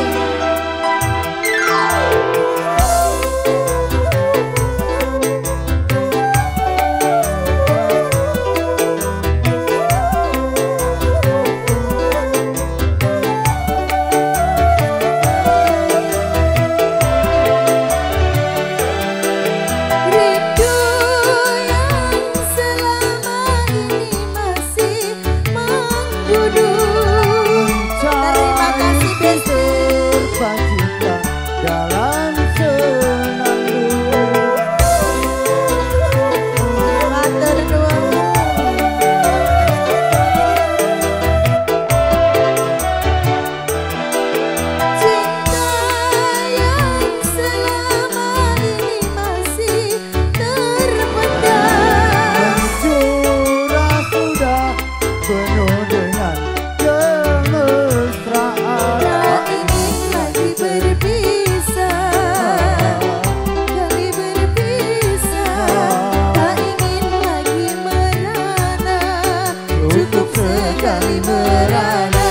Rindu yang selama ini masih menggudu. Terima kasih Besu. Cinta dalam senandung. Matur nuwun. Cinta yang selama ini masih terpendam. Curah sudah penuh dengan kemesraan. Tak ingin lagi berpisah, kami berpisah. Tak ingin lagi merana, cukup sekali merana.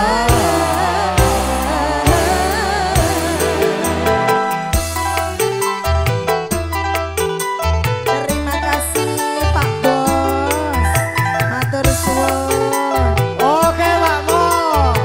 Terima kasih Pak Bos, matur suwun. Oke, Pak Bos.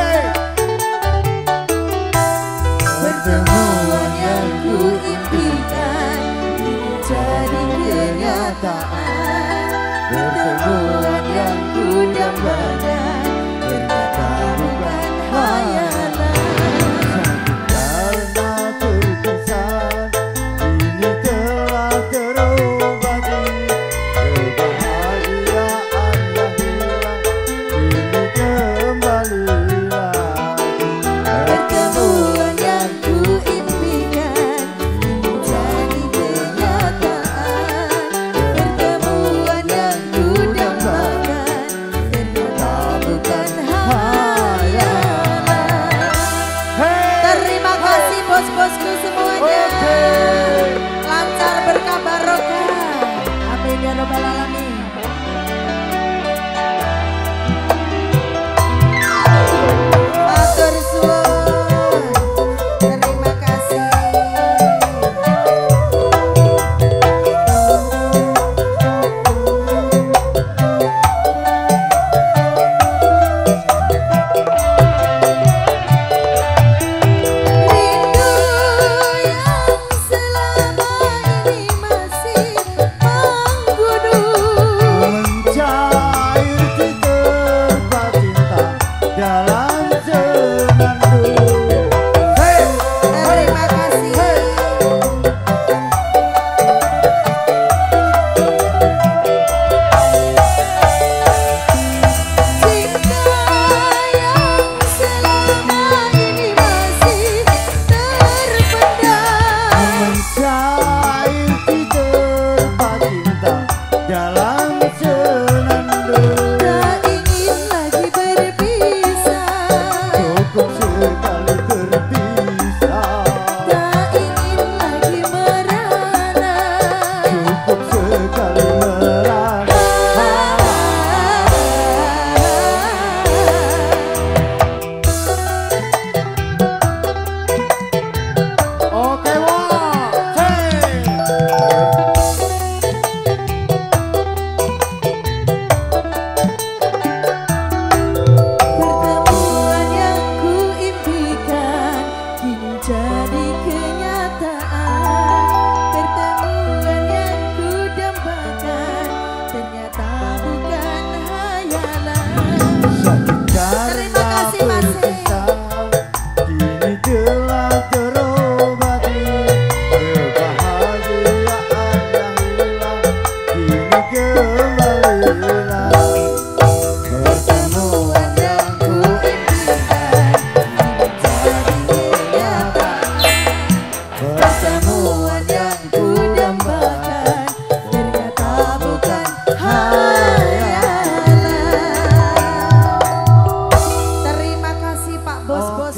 Pertemuan yang kuimpikan jadi kenyataan. Pertemuan yang kudambakan ternyata bukan hayalan. Karena perpisahan, kini telah terobati. Kebahagiaan yang hilang, kini kembali lagi. Pertemuan yang kuimpikan jadi kenyataan. Pertemuan yang kudambakan ternyata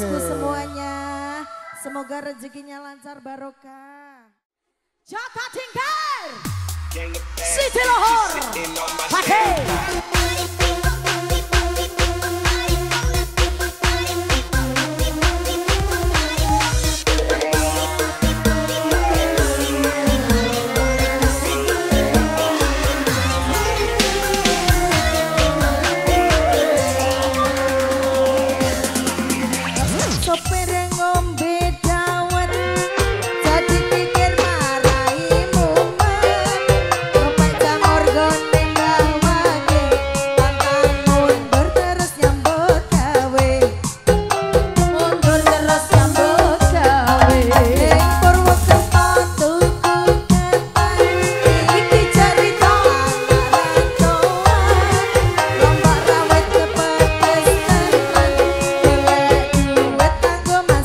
bosku semuanya. Semoga rezekinya lancar barokah. Jaka Tingkir, Gang of bad Siti bitches Lohor, sitting on my Pakai. sandbar. Sopir ngombe dawet, jadi pikir marai mumet. Rupek jamur gone bawake, pantang mundur terus nyambut gawe. Mundur terus nyambut gawe. Ing Purwokerto tuku ketan, iki cerita rantauan. Lomba rawit kepedes tenan, golek duit kanggo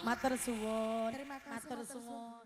Matur suwun. Terima kasih, Matur matur suwun.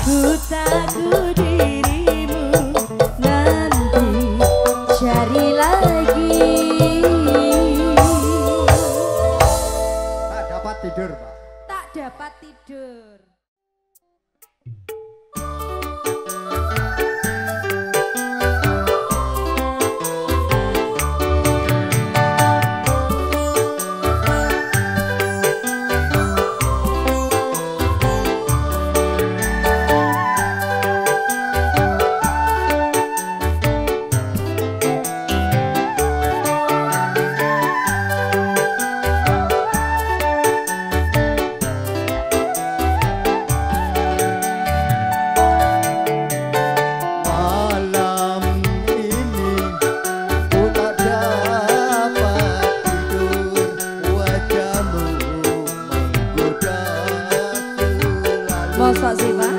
Ku tahu dirimu nanti cari lagi. Tak dapat tidur, Pak. Tak dapat tidur. Malam ini ku tak dapat tidur, wajahmu menggoda selalu. Mosok sih, Pak?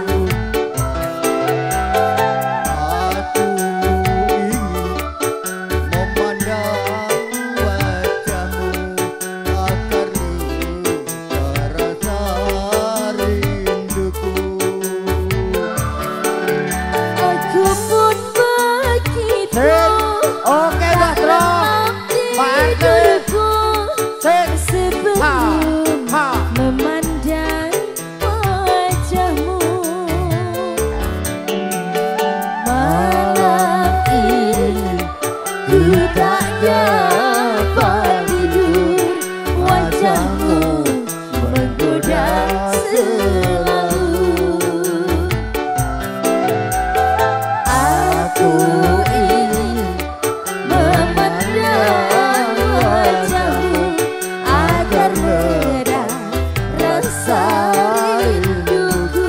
Aku ingin memandang wajahmu agar terasa rinduku. Aku pun begitu. Oke, Mbak Tro. Pak RT. Sebelum memandang wajahmu, malam ini ku tak dapat tidur, wajahmu menggoda selalu. Aku ingin memandang wajahmu agar reda rasa rinduku.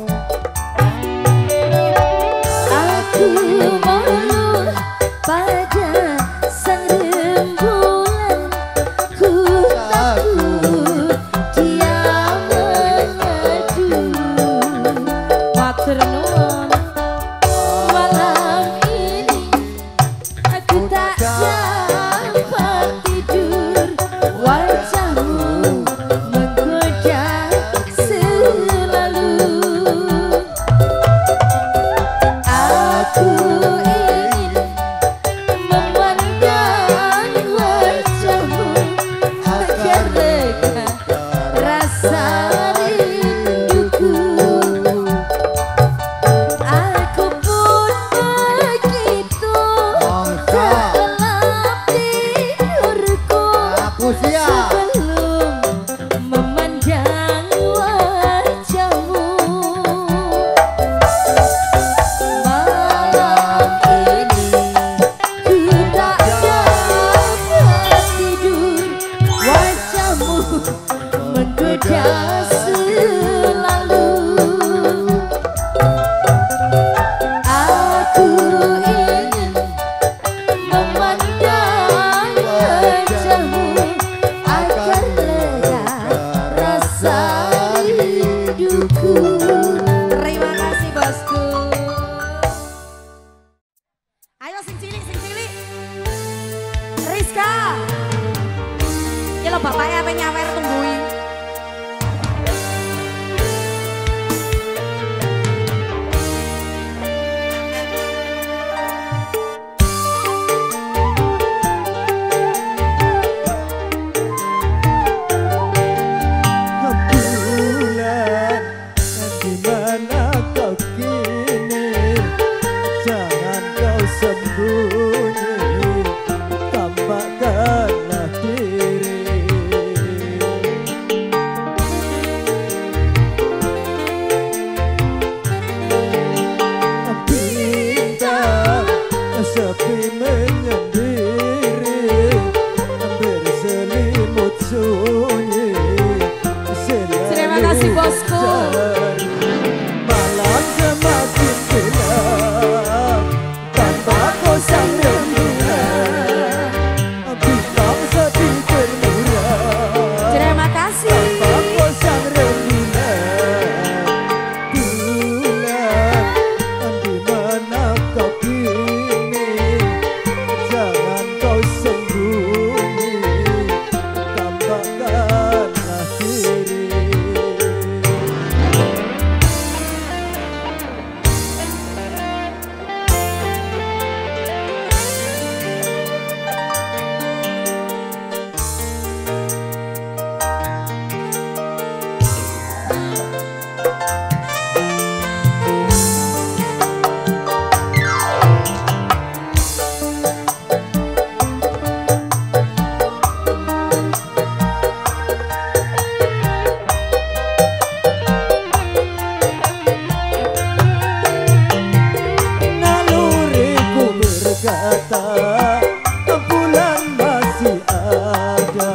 pada Rizka. Ya lo bapaknya apa nyawer tungguin. Terima kasih bosku. Malam semakin gelap tanpa kau sang rembulan, bintang sepi bermurah. Terima kasih. Tanpa kau sang rembulan, bulan di mana kau kini? Jangan kau sembunyi, tampakkanlah diri. Naluriku berkata bulan masih ada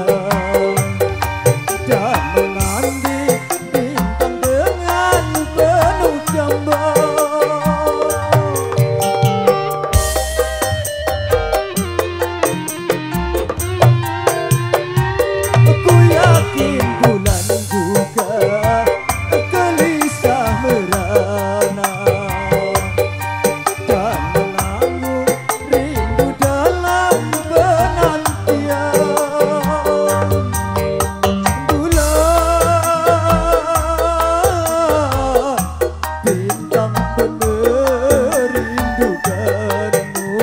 dan menanti bintang dengan penuh gambar. Aku yakin bulan juga gelisah merana dan menanggung rindu dalam penantian. Bulan bintang merindukanmu.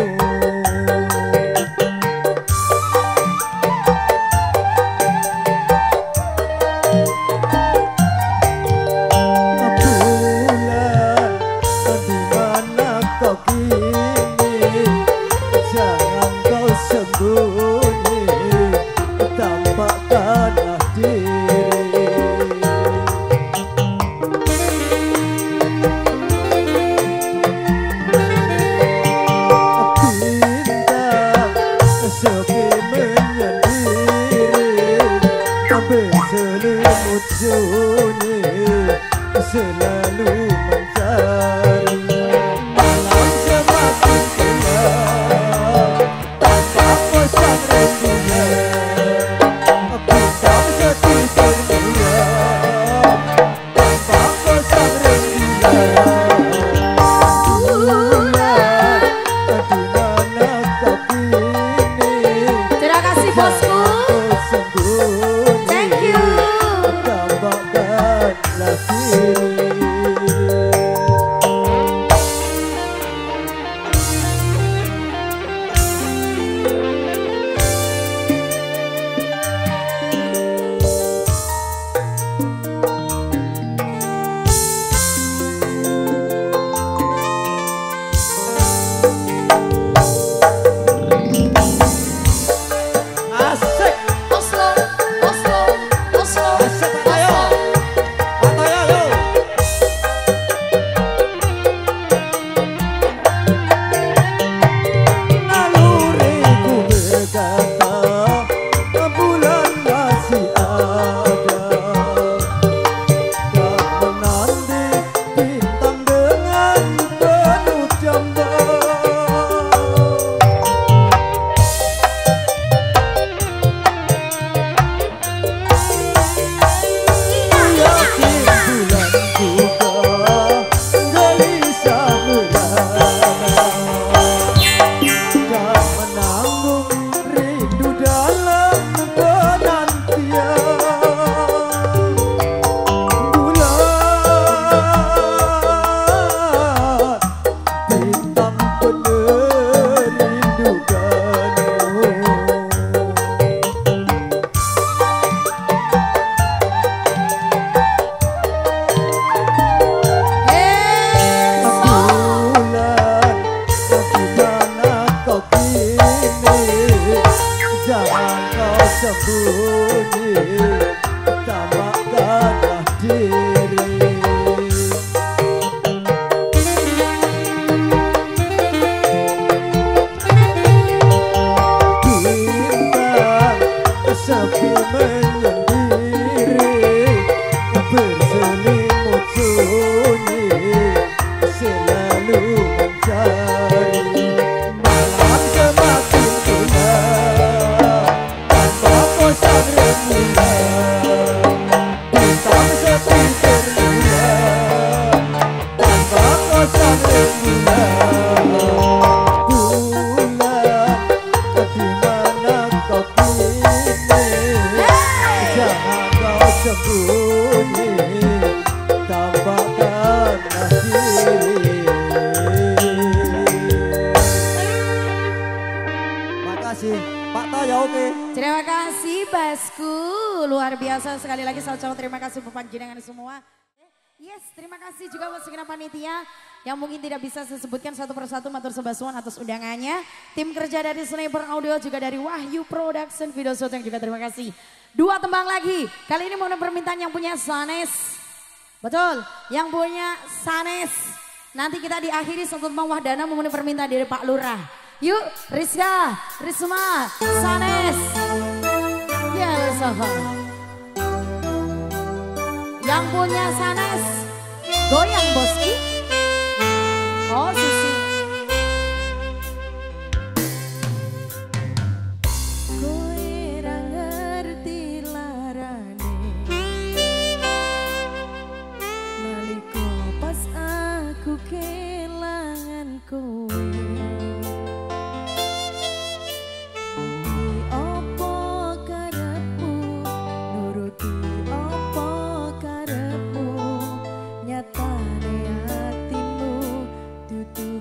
Bulan di mana kau kini? Jangan kau sembunyi, tampakkanlah diri. Bintang sepi menyendiri, berselimut sunyi, selalu mencari. Malam semakin gelap tanpa kau sang rembulan, bintang sepi bermurah tanpa kau sang rembulan. Bulan di mana kau kini? Terima kasih bosku. Sembunyi, Thank you. tampakkanlah diri. sembunyi tamakkanlah diri. Bintang sepi menyendiri berselimut sunyi selalu mencari malam semakin gelap tanpa bosan rembulan bintang sepi terbulan tanpa bosan rembulan bulan di mana kau kini jangan kau sembunyi tampakkanlah diri. Makasih Pak To ya oke. Terima kasih Basku, luar biasa sekali lagi saya ucapkan terima kasih buat panjenengan semua. Yes, terima kasih juga buat segenap panitia yang mungkin tidak bisa saya sebutkan satu persatu, matur sebasuan atas undangannya. Tim kerja dari Sniper Audio juga dari Wahyu Production Video Shoot yang juga terima kasih. 2 tembang lagi, kali ini mau permintaan yang punya Sanes. Betul, yang punya Sanes. Nanti kita diakhiri satu tembang Wahdana memenuhi permintaan dari Pak Lurah. Yuk, Rizka, Risma, Sanes. Ya, sahabat. Yang punya Sanes, goyang Boski. Oh, Susi. Kowe ra ngerti larane nalika pas aku kelangan kowe. Opo karepmu nuruti opo karepmu nyatane hatimu tutu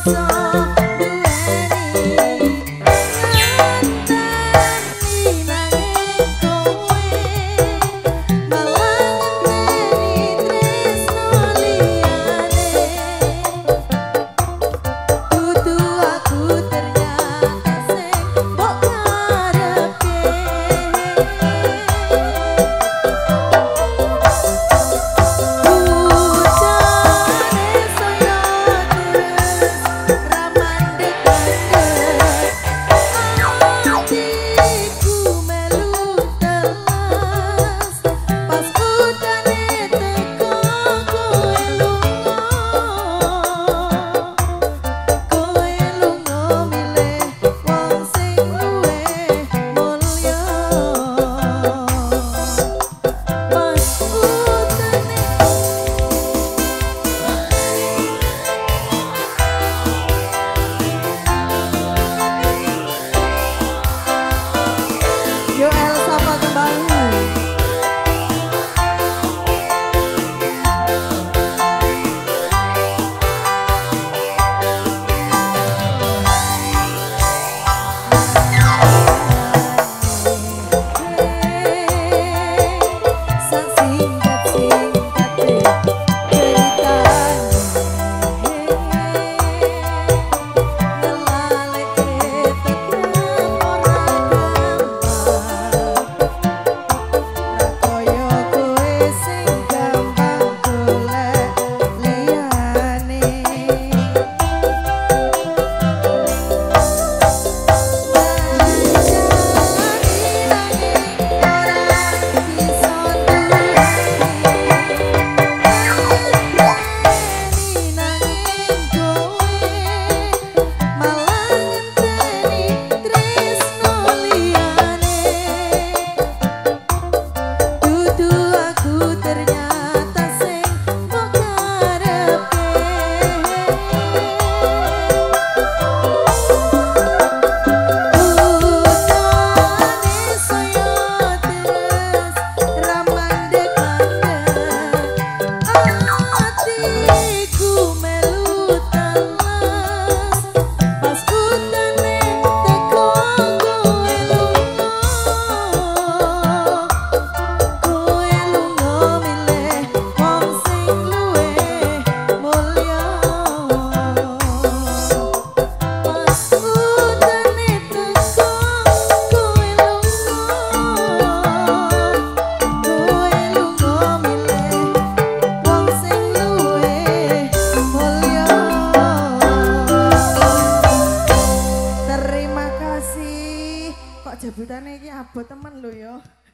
abot temen lo yo.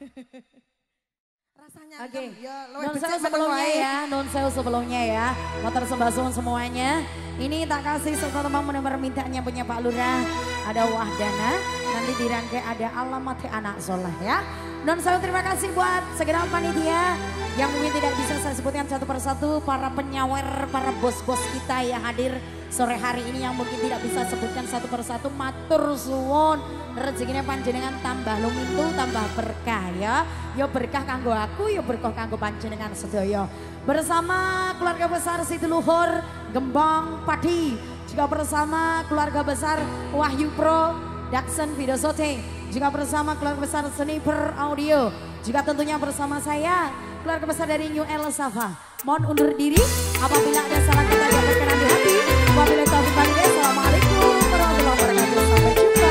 Rasanya Oke, ya non sewu sebelumnya ya, non sewu sebelumnya ya. Motor sembah suwun semuanya. Ini tak kasih serta teman nomor mintanya punya Pak Lurah. Ada Wahdana, nanti dirangkai ada alamat anak soleh ya. Non sewu terima kasih buat segenap panitia yang mungkin tidak bisa saya sebutkan satu persatu, para penyawer, para bos-bos kita yang hadir sore hari ini yang mungkin tidak bisa sebutkan satu persatu. Matur suwun, rezekinya panjenengan tambah lumintu, tambah berkah ya. Yo berkah kanggo aku, yo berkah kanggo panjenengan sedaya. Bersama keluarga besar Siti Luhur Gembong Padi, juga bersama keluarga besar Wahyu Pro Daksen Video Shooting, juga bersama keluarga besar Sniper Audio, juga tentunya bersama saya keluarga besar dari New El Safa. Mohon undur diri apabila ada salah kata yang berkenan di hati. Wabillahi taufiq wal hidayah. Assalamualaikum warahmatullahi wabarakatuh. Sampai jumpa.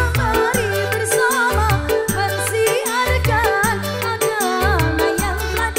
Agama yang telah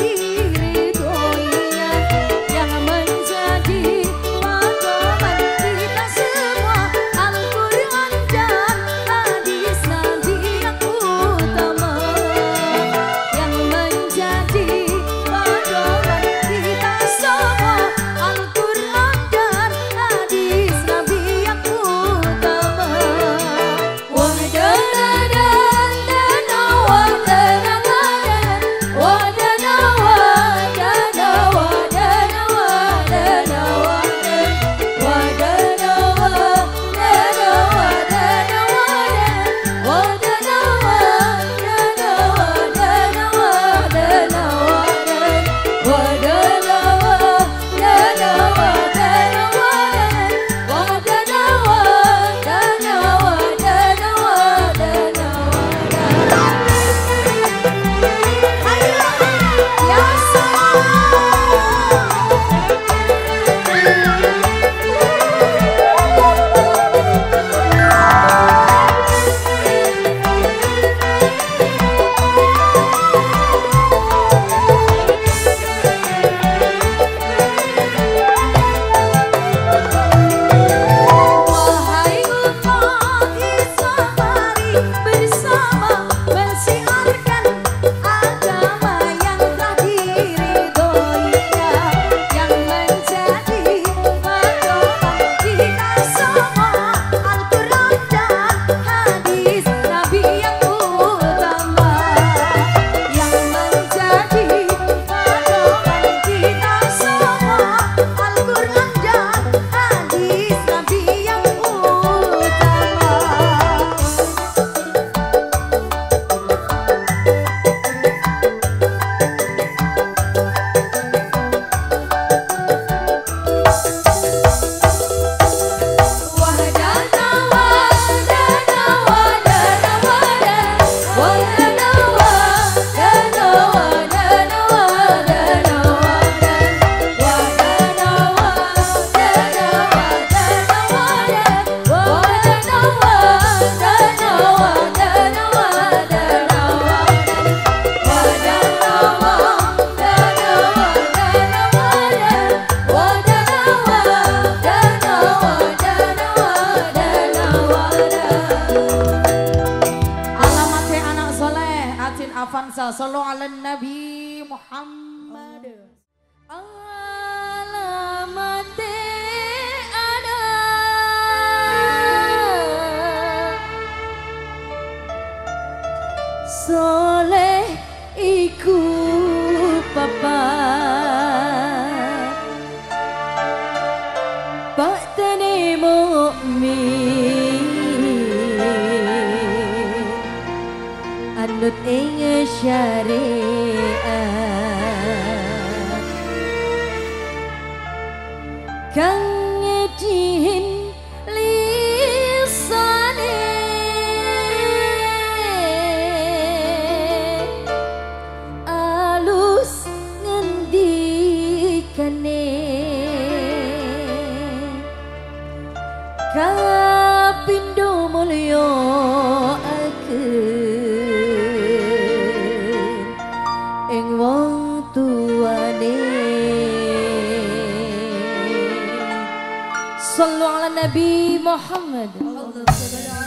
bangsa. Sallu ala Nabi Muhammad. Alamat ada soleh iku papa baktene mukmin anut ing syariat kang ngedin lisane alus ngendikane kapindo mulya ing wong tuane. Sallu ala Nabi Muhammad.